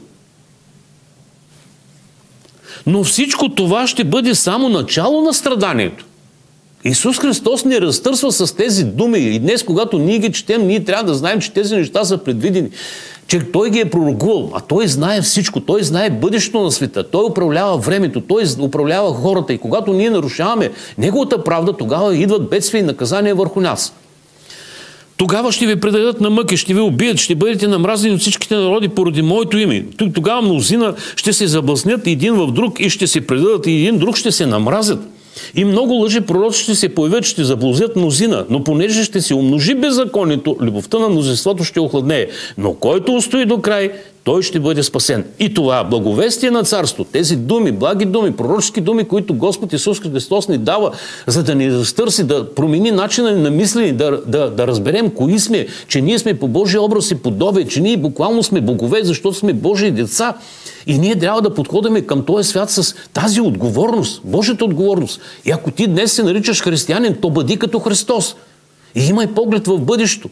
Но всичко това ще бъде само начало на страданието. Исус Христос ни разтърсва с тези думи и днес, когато ние ги четем, ние трябва да знаем, че тези неща са предвидени, че Той ги е пророкувал, а Той знае всичко, Той знае бъдещето на света, Той управлява времето, Той управлява хората и когато ние нарушаваме Неговата правда, тогава идват бедствия и наказания върху нас. Тогава ще ви предадат на мъки, ще ви убият, ще бъдете намразени от всичките народи поради Моето име. Тогава мнозина ще се заблъснят един в друг и ще се предадат и един друг ще се намразят. И много лъжи пророци ще се появят, ще заблудят мнозина, но понеже ще се умножи беззаконието, любовта на мнозинството ще охладнее. Но който устои до край, той ще бъде спасен. И това благовестие на царство, тези думи, благи думи, пророчески думи, които Господ Исус Христос ни дава, за да ни разтърси, да промени начина на мислене, да разберем кои сме, че ние сме по Божия образ и подобие, че ние буквално сме богове, защото сме Божии деца. И ние трябва да подходим към този свят с тази отговорност, Божията отговорност. И ако ти днес се наричаш християнин, то бъди като Христос. И имай поглед в бъдещето.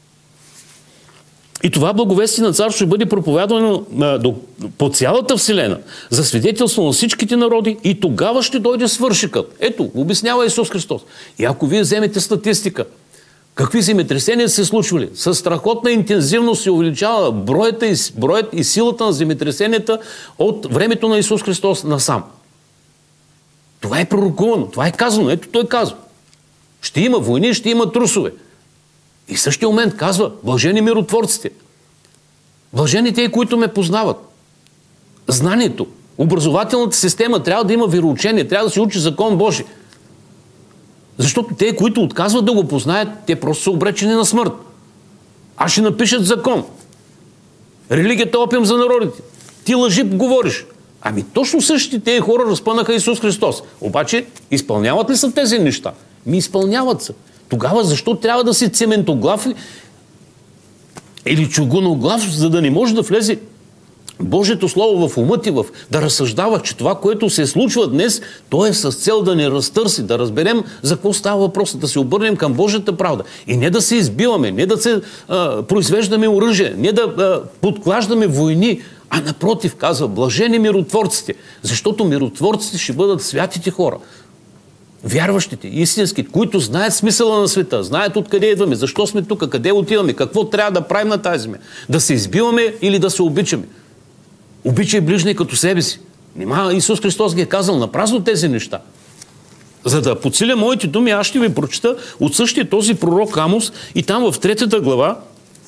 И това благовестие на царство ще бъде проповядано по цялата вселена, за свидетелство на всичките народи и тогава ще дойде свършикът. Ето, обяснява Исус Христос. И ако вие вземете статистика, какви земетресения се случвали? С страхотна интензивност се увеличава броят и силата на земетресенията от времето на Исус Христос насам. Това е пророкувано, това е казано. Ето Той казва. Ще има войни, ще има трусове. И в същия момент казва, блажени миротворците. Блажени те, които ме познават. Знанието, образователната система трябва да има вероучение, трябва да се учи закон Божи. Защото те, които отказват да го познаят, те просто са обречени на смърт. А ще напишат закон. Религията е опиум за народите. Ти лъжи говориш. Ами точно същите тези хора разпънаха Исус Христос. Обаче изпълняват ли са тези неща? Изпълняват се. Тогава защо трябва да си цементоглав или чугуноглав, за да не може да влезе Божието Слово в ума ти, да разсъждава, че това, което се случва днес, то е с цел да ни разтърси, да разберем за какво става въпрос, да се обърнем към Божията правда. И не да се избиваме, не да се произвеждаме оръжие, не да подклаждаме войни, а напротив, казва, блажени миротворците, защото миротворците ще бъдат святите хора. Вярващите, истинските, които знаят смисъла на света, знаят откъде идваме, защо сме тук, къде отиваме, какво трябва да правим на тази земя. Да се избиваме или да се обичаме. Обичай ближния като себе си. Нима Исус Христос ги е казал напразно тези неща. За да подсиля моите думи, аз ще ви прочета от същия този пророк Амос и там в 3 глава,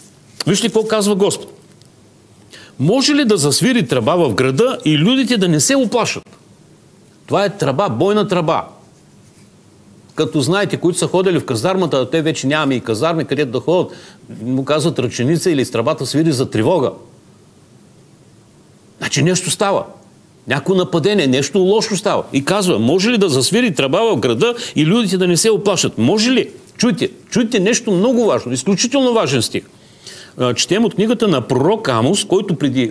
Вижте какво казва Господ. Може ли да засвири тръба в града и людите да не се оплашат? Това е тръба, бойна тръба. Като знаете, които са ходили в казармата, те вече нямаме и казарми, където да ходят, му казват ръченица или с тръбата свири за тревога. Значи нещо става. Някакво нападение, нещо лошо става. И казва, може ли да засвири тръба в града и людите да не се оплашат? Може ли? Чуйте нещо много важно, изключително важен стих. Четем от книгата на пророк Амос, който преди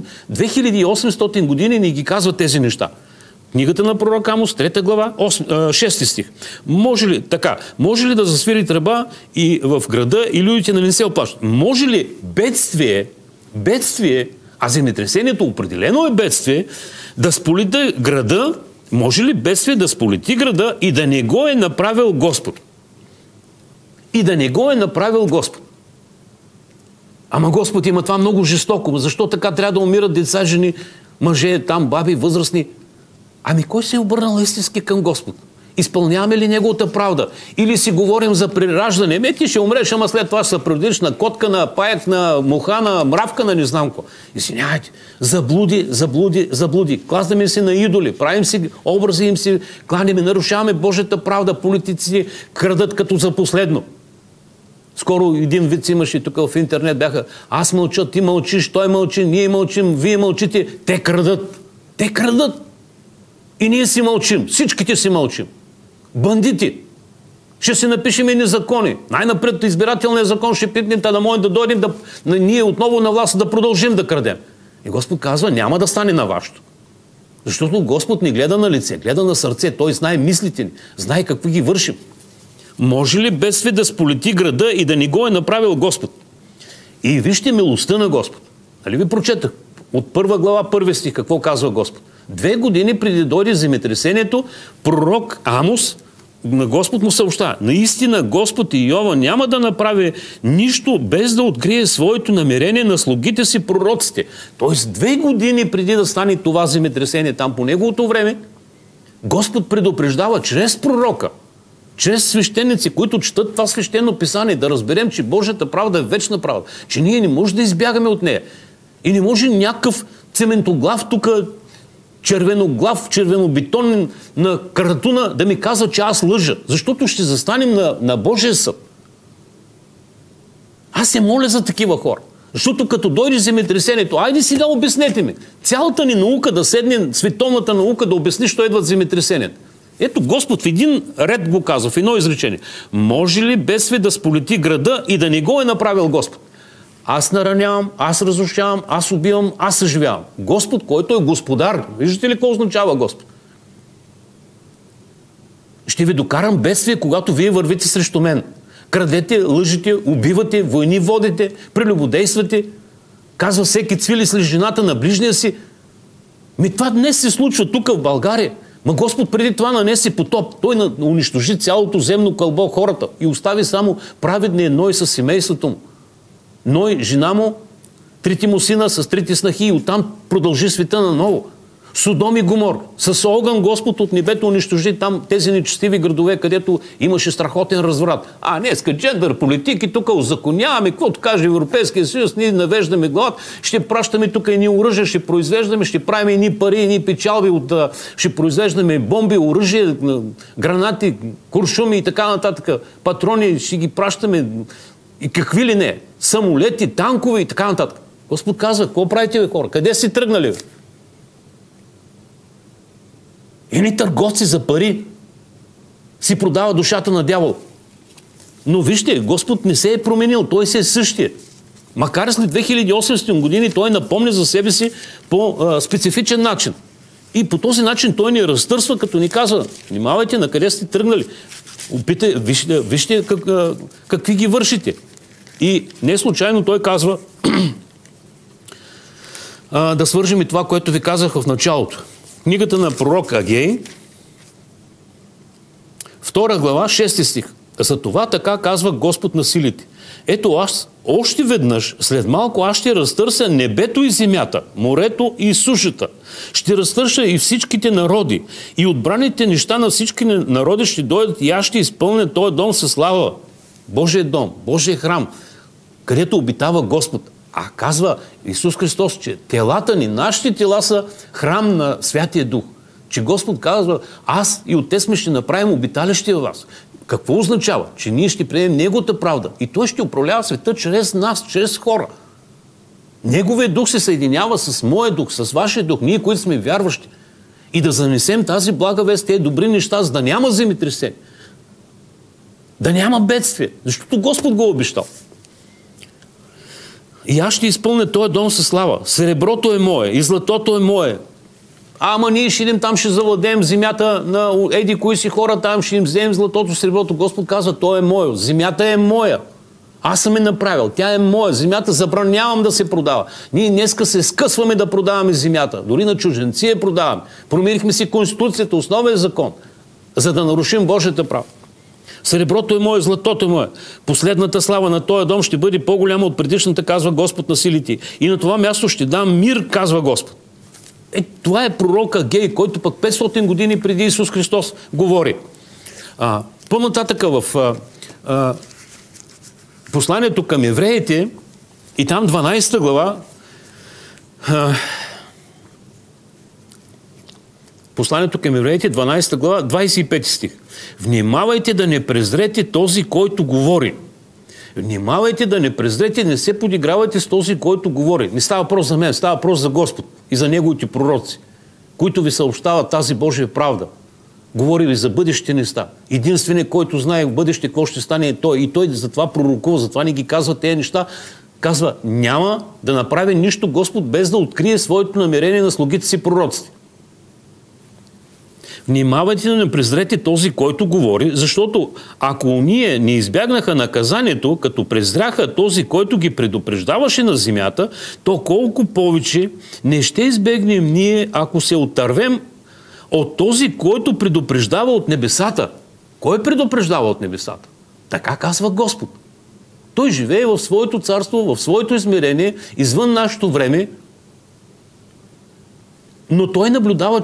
2800 години ни ги казва тези неща. Книгата на пророк Амос, 3 глава, 6 стих. Може ли да засвири тръба и в града и людите да не се оплашат? Може ли бедствие, а земетресението определено е бедствие, да сполити града, може ли бедствие да сполити града и да не го е направил Господ? И да не го е направил Господ. Ама Господ има това много жестоко. Защо така трябва да умират деца, жени, мъже, там, баби, възрастни? Ами кой се е обърнал истински към Господ? Изпълняваме ли Неговата правда? Или си говорим за прераждане? Ти ще умреш, ама след това ще се превърнеш на котка, на паяк, на муха, на мравка, на не знам какво. Извинявайте, заблуди. Кланяме се на идоли, правим си образи, им си кланяме, нарушаваме Божията правда, политици крадат като за последно. Скоро един вид имаше тук в интернет, бяха: аз мълча, ти мълчиш, той мълчи, ние мълчим, вие мълчите. Те крадат. И ние си мълчим. Всичките си мълчим. Бандити. Ще си напишем и закони. Най-напред избирателния закон ще питнем, да можем да дойдем ние отново на власт да продължим да крадем. И Господ казва, няма да стане на вашето. Защото Господ ни гледа на лице, гледа на сърце. Той знае мислите ни, знае какво ги вършим. Може ли бедствие да сполети града и да не го е направил Господ? И вижте милостта на Господ. Нали ви прочетах от 1 глава, 1 стих, какво казва Господ? 2 години преди да дойде земетресението, пророк Амос на Господ му съобщава: наистина Господ и Йова няма да направи нищо без да открие своето намерение на слугите си пророците. Тоест 2 години преди да стане това земетресение там по неговото време, Господ предупреждава чрез пророка, чрез свещеници, които четат това свещено писание, да разберем, че Божията правда е вечна правда, че ние не можем да избягаме от нея. И не може някакъв цементоглав тук, червеноглав, червенобетонен на каратуна да ми казва, че аз лъжа. Защото ще застанем на Божия съд. Аз се моля за такива хора. Защото като дойде земетресението, айде сега обяснете ми. Цялата ни наука да седне, световната наука да обясни, що идват земетресението. Ето Господ в един ред го казва, в едно изречение. Може ли бедствие да сполети града и да не го е направил Господ? Аз наранявам, аз разрушавам, аз убивам, аз съживявам. Господ, който е господар. Виждате ли какво означава Господ? Ще ви докарам бедствие, когато вие вървите срещу мен. Крадете, лъжите, убивате, войни водите, прелюбодействате. Казва всеки цвили след жената на ближния си. Това днес се случва тук в България. Ма Господ преди това нанесе потоп. Той унищожи цялото земно кълбо хората и остави само праведния Ной със семейството му. Ной, жена му, 3 му сина с 3 снахи и оттам продължи света наново. Содом и Гомор. С огън Господ от небето унищожи там тези нечестиви градове, където имаше страхотен разврат. Днеска джендър политики, тук узаконяваме, каквото каже Европейския съюз, ние навеждаме глад, ще пращаме тук едни оръжия, ще произвеждаме, ще правим едни пари, едни печалби, ще произвеждаме бомби, оръжия, гранати, куршуми и така нататък. Патрони ще ги пращаме и какви ли не. Самолети, танкове и така нататък. Господ казва, какво правите бе хора? Къде си тръгнали? Едни търговци за пари си продава душата на дявол. Но вижте, Господ не се е променил, той се е същия. Макар след 2800 години той напомня за себе си по специфичен начин. И по този начин той ни разтърсва, като ни казва, внимавайте на къде сте тръгнали. Вижте какви ги вършите. И не случайно той казва да свържем и това, което ви казах в началото. Книгата на пророк Агей, 2 глава, 6 стих. За това така казва Господ на силите. Ето аз, още веднъж, след малко аз ще разтърся небето и земята, морето и сушата. Ще разтърша и всичките народи. И отбраните неща на всички народи ще дойдат и аз ще изпълня този дом със слава. Божия дом, Божия храм, където обитава Господ. А казва Исус Христос, че телата ни, нашите тела са храм на Святия Дух. Че Господ казва, аз и Отец ми ще направим обиталище във вас. Какво означава? Че ние ще приемем Неговата правда и Той ще управлява света чрез нас, чрез хора. Неговият дух се съединява с моя дух, с вашия дух, ние, които сме вярващи. И да занесем тази блага вест, тези добри неща, за да няма земетресение. Да няма бедствие, защото Господ го обещал. И аз ще изпълня този дом със слава. Среброто е мое и златото е мое. Ама ние ще идем там, ще завладеем земята на еди кои си хора, там ще им вземем златото, среброто. Господ казва, то е мое. Земята е моя. Аз съм я направил. Тя е моя. Земята забранявам да се продава. Ние днеска се скъсваме да продаваме земята. Дори на чужденци я продаваме. Промирихме си Конституцията, основен закон, за да нарушим Божията права. Среброто е мое, златото е мое. Последната слава на този дом ще бъде по-голяма от предишната, казва Господ на силите. И на това място ще дам мир, казва Господ. Това е пророк Агей, който пък 500 години преди Исус Христос говори. По-нататъка в посланието към евреите и там 12 глава посланието към евреите 12 глава 25 стих. Внимавайте да не презрете този, който говори. Внимавайте да не презрете, не се подигравайте с този, който говори. Не става въпрос за мен, става въпрос за Господ и за Неговите пророци, които ви съобщават тази Божия правда. Говори ви за бъдещите неща. Единственият, който знае в бъдеще какво ще стане е Той. И Той затова пророкува, затова не ги казва тези неща. Казва, няма да направи нищо Господ без да открие своето намерение на слугите си пророците. Внимавайте да не презрете този, който говори, защото ако ние не избягнаха наказанието, като презряха този, който ги предупреждаваше на земята, то колко повече не ще избегнем ние, ако се отървем от този, който предупреждава от небесата. Кой предупреждава от небесата? Така казва Господ. Той живее в своето царство, в своето измерение, извън нашето време, но Той наблюдава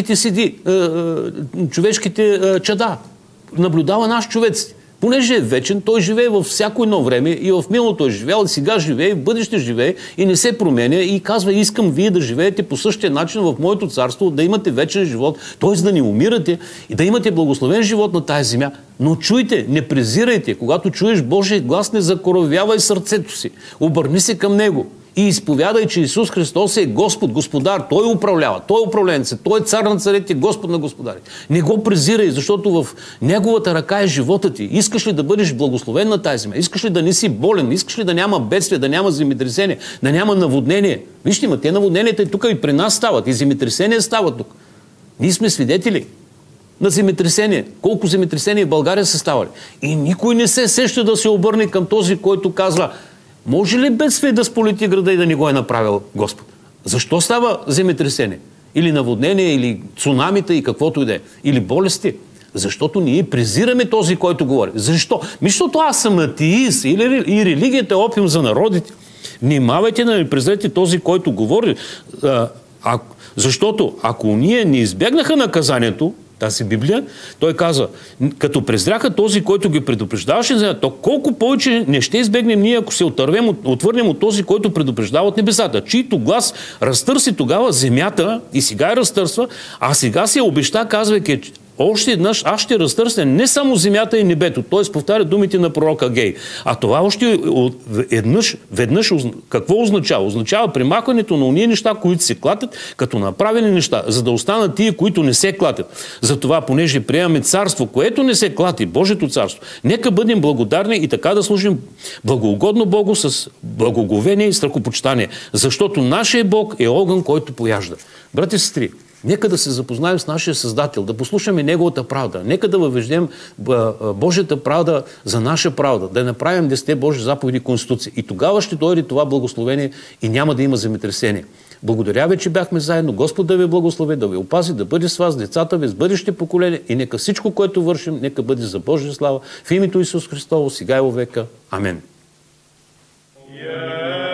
човешките чада. Наблюдава наш човеци. Понеже е вечен, Той живее във всяко едно време и в миналото е живеел, и сега живее, и в бъдеще живее и не се променя и казва, искам вие да живеете по същия начин в моето царство, да имате вечен живот, т.е. да не умирате и да имате благословен живот на тая земя. Но чуйте, не презирайте. Когато чуеш Божия глас, не закоравявай сърцето си. Обърни се към Него. И изповядай, че Исус Христос е Господ, Господар. Той управлява, Той е управленец, Той е цар на царете, Господ на господари. Не го презирай, защото в Неговата ръка е живота ти. Искаш ли да бъдеш благословен на тази земя? Искаш ли да не си болен? Искаш ли да няма бедствие, да няма земетресение, да няма наводнение? Вижте, те наводненията и тук и при нас стават, и земетресения стават тук. Ние сме свидетели на земетресение. Колко земетресения в България са ставали. И никой не се сеща да се обърне към този, който казва, може ли бедствие да сполети града и да не го е направил Господ? Защо става земетресение? Или наводнение, или цунамите и каквото и да е. Или болести? Защото ние презираме този, който говори. Защо? Защото аз съм атеист и религията е опиум за народите. Внимавайте да не презрете този, който говори. Защото ако ние не избегнаха наказанието, тази Библия, той казва, като презряха този, който ги предупреждаваше, то колко повече не ще избегнем ние, ако се отвърнем от този, който предупреждава от небесата, чийто глас разтърси тогава земята и сега я разтърсва, а сега се обеща, казвайки, още еднъж аз ще разтърся не само земята и небето, т.е. повтаря думите на пророка Агей. А това още веднъж какво означава? Означава примахването на уния неща, които се клатят, като направени неща, за да останат тия, които не се клатят. Затова, понеже приемаме царство, което не се клати, Божието царство, нека бъдем благодарни и така да служим благоугодно Богу с благоговение и страхопочитание, защото нашия Бог е огън, който пояжда. Брати и сестри, нека да се запознаем с нашия Създател, да послушаме Неговата правда. Нека да въвеждем Божията правда за наша правда, да направим 10 Божии заповеди Конституция. И тогава ще дойде това благословение и няма да има земетресение. Благодаря ви, че бяхме заедно. Господ да ви благослови, да ви опази, да бъде с вас, децата ви, с бъдеще поколение и нека всичко, което вършим, нека бъде за Божия слава. В името Исус Христово, сега и во века. Амен.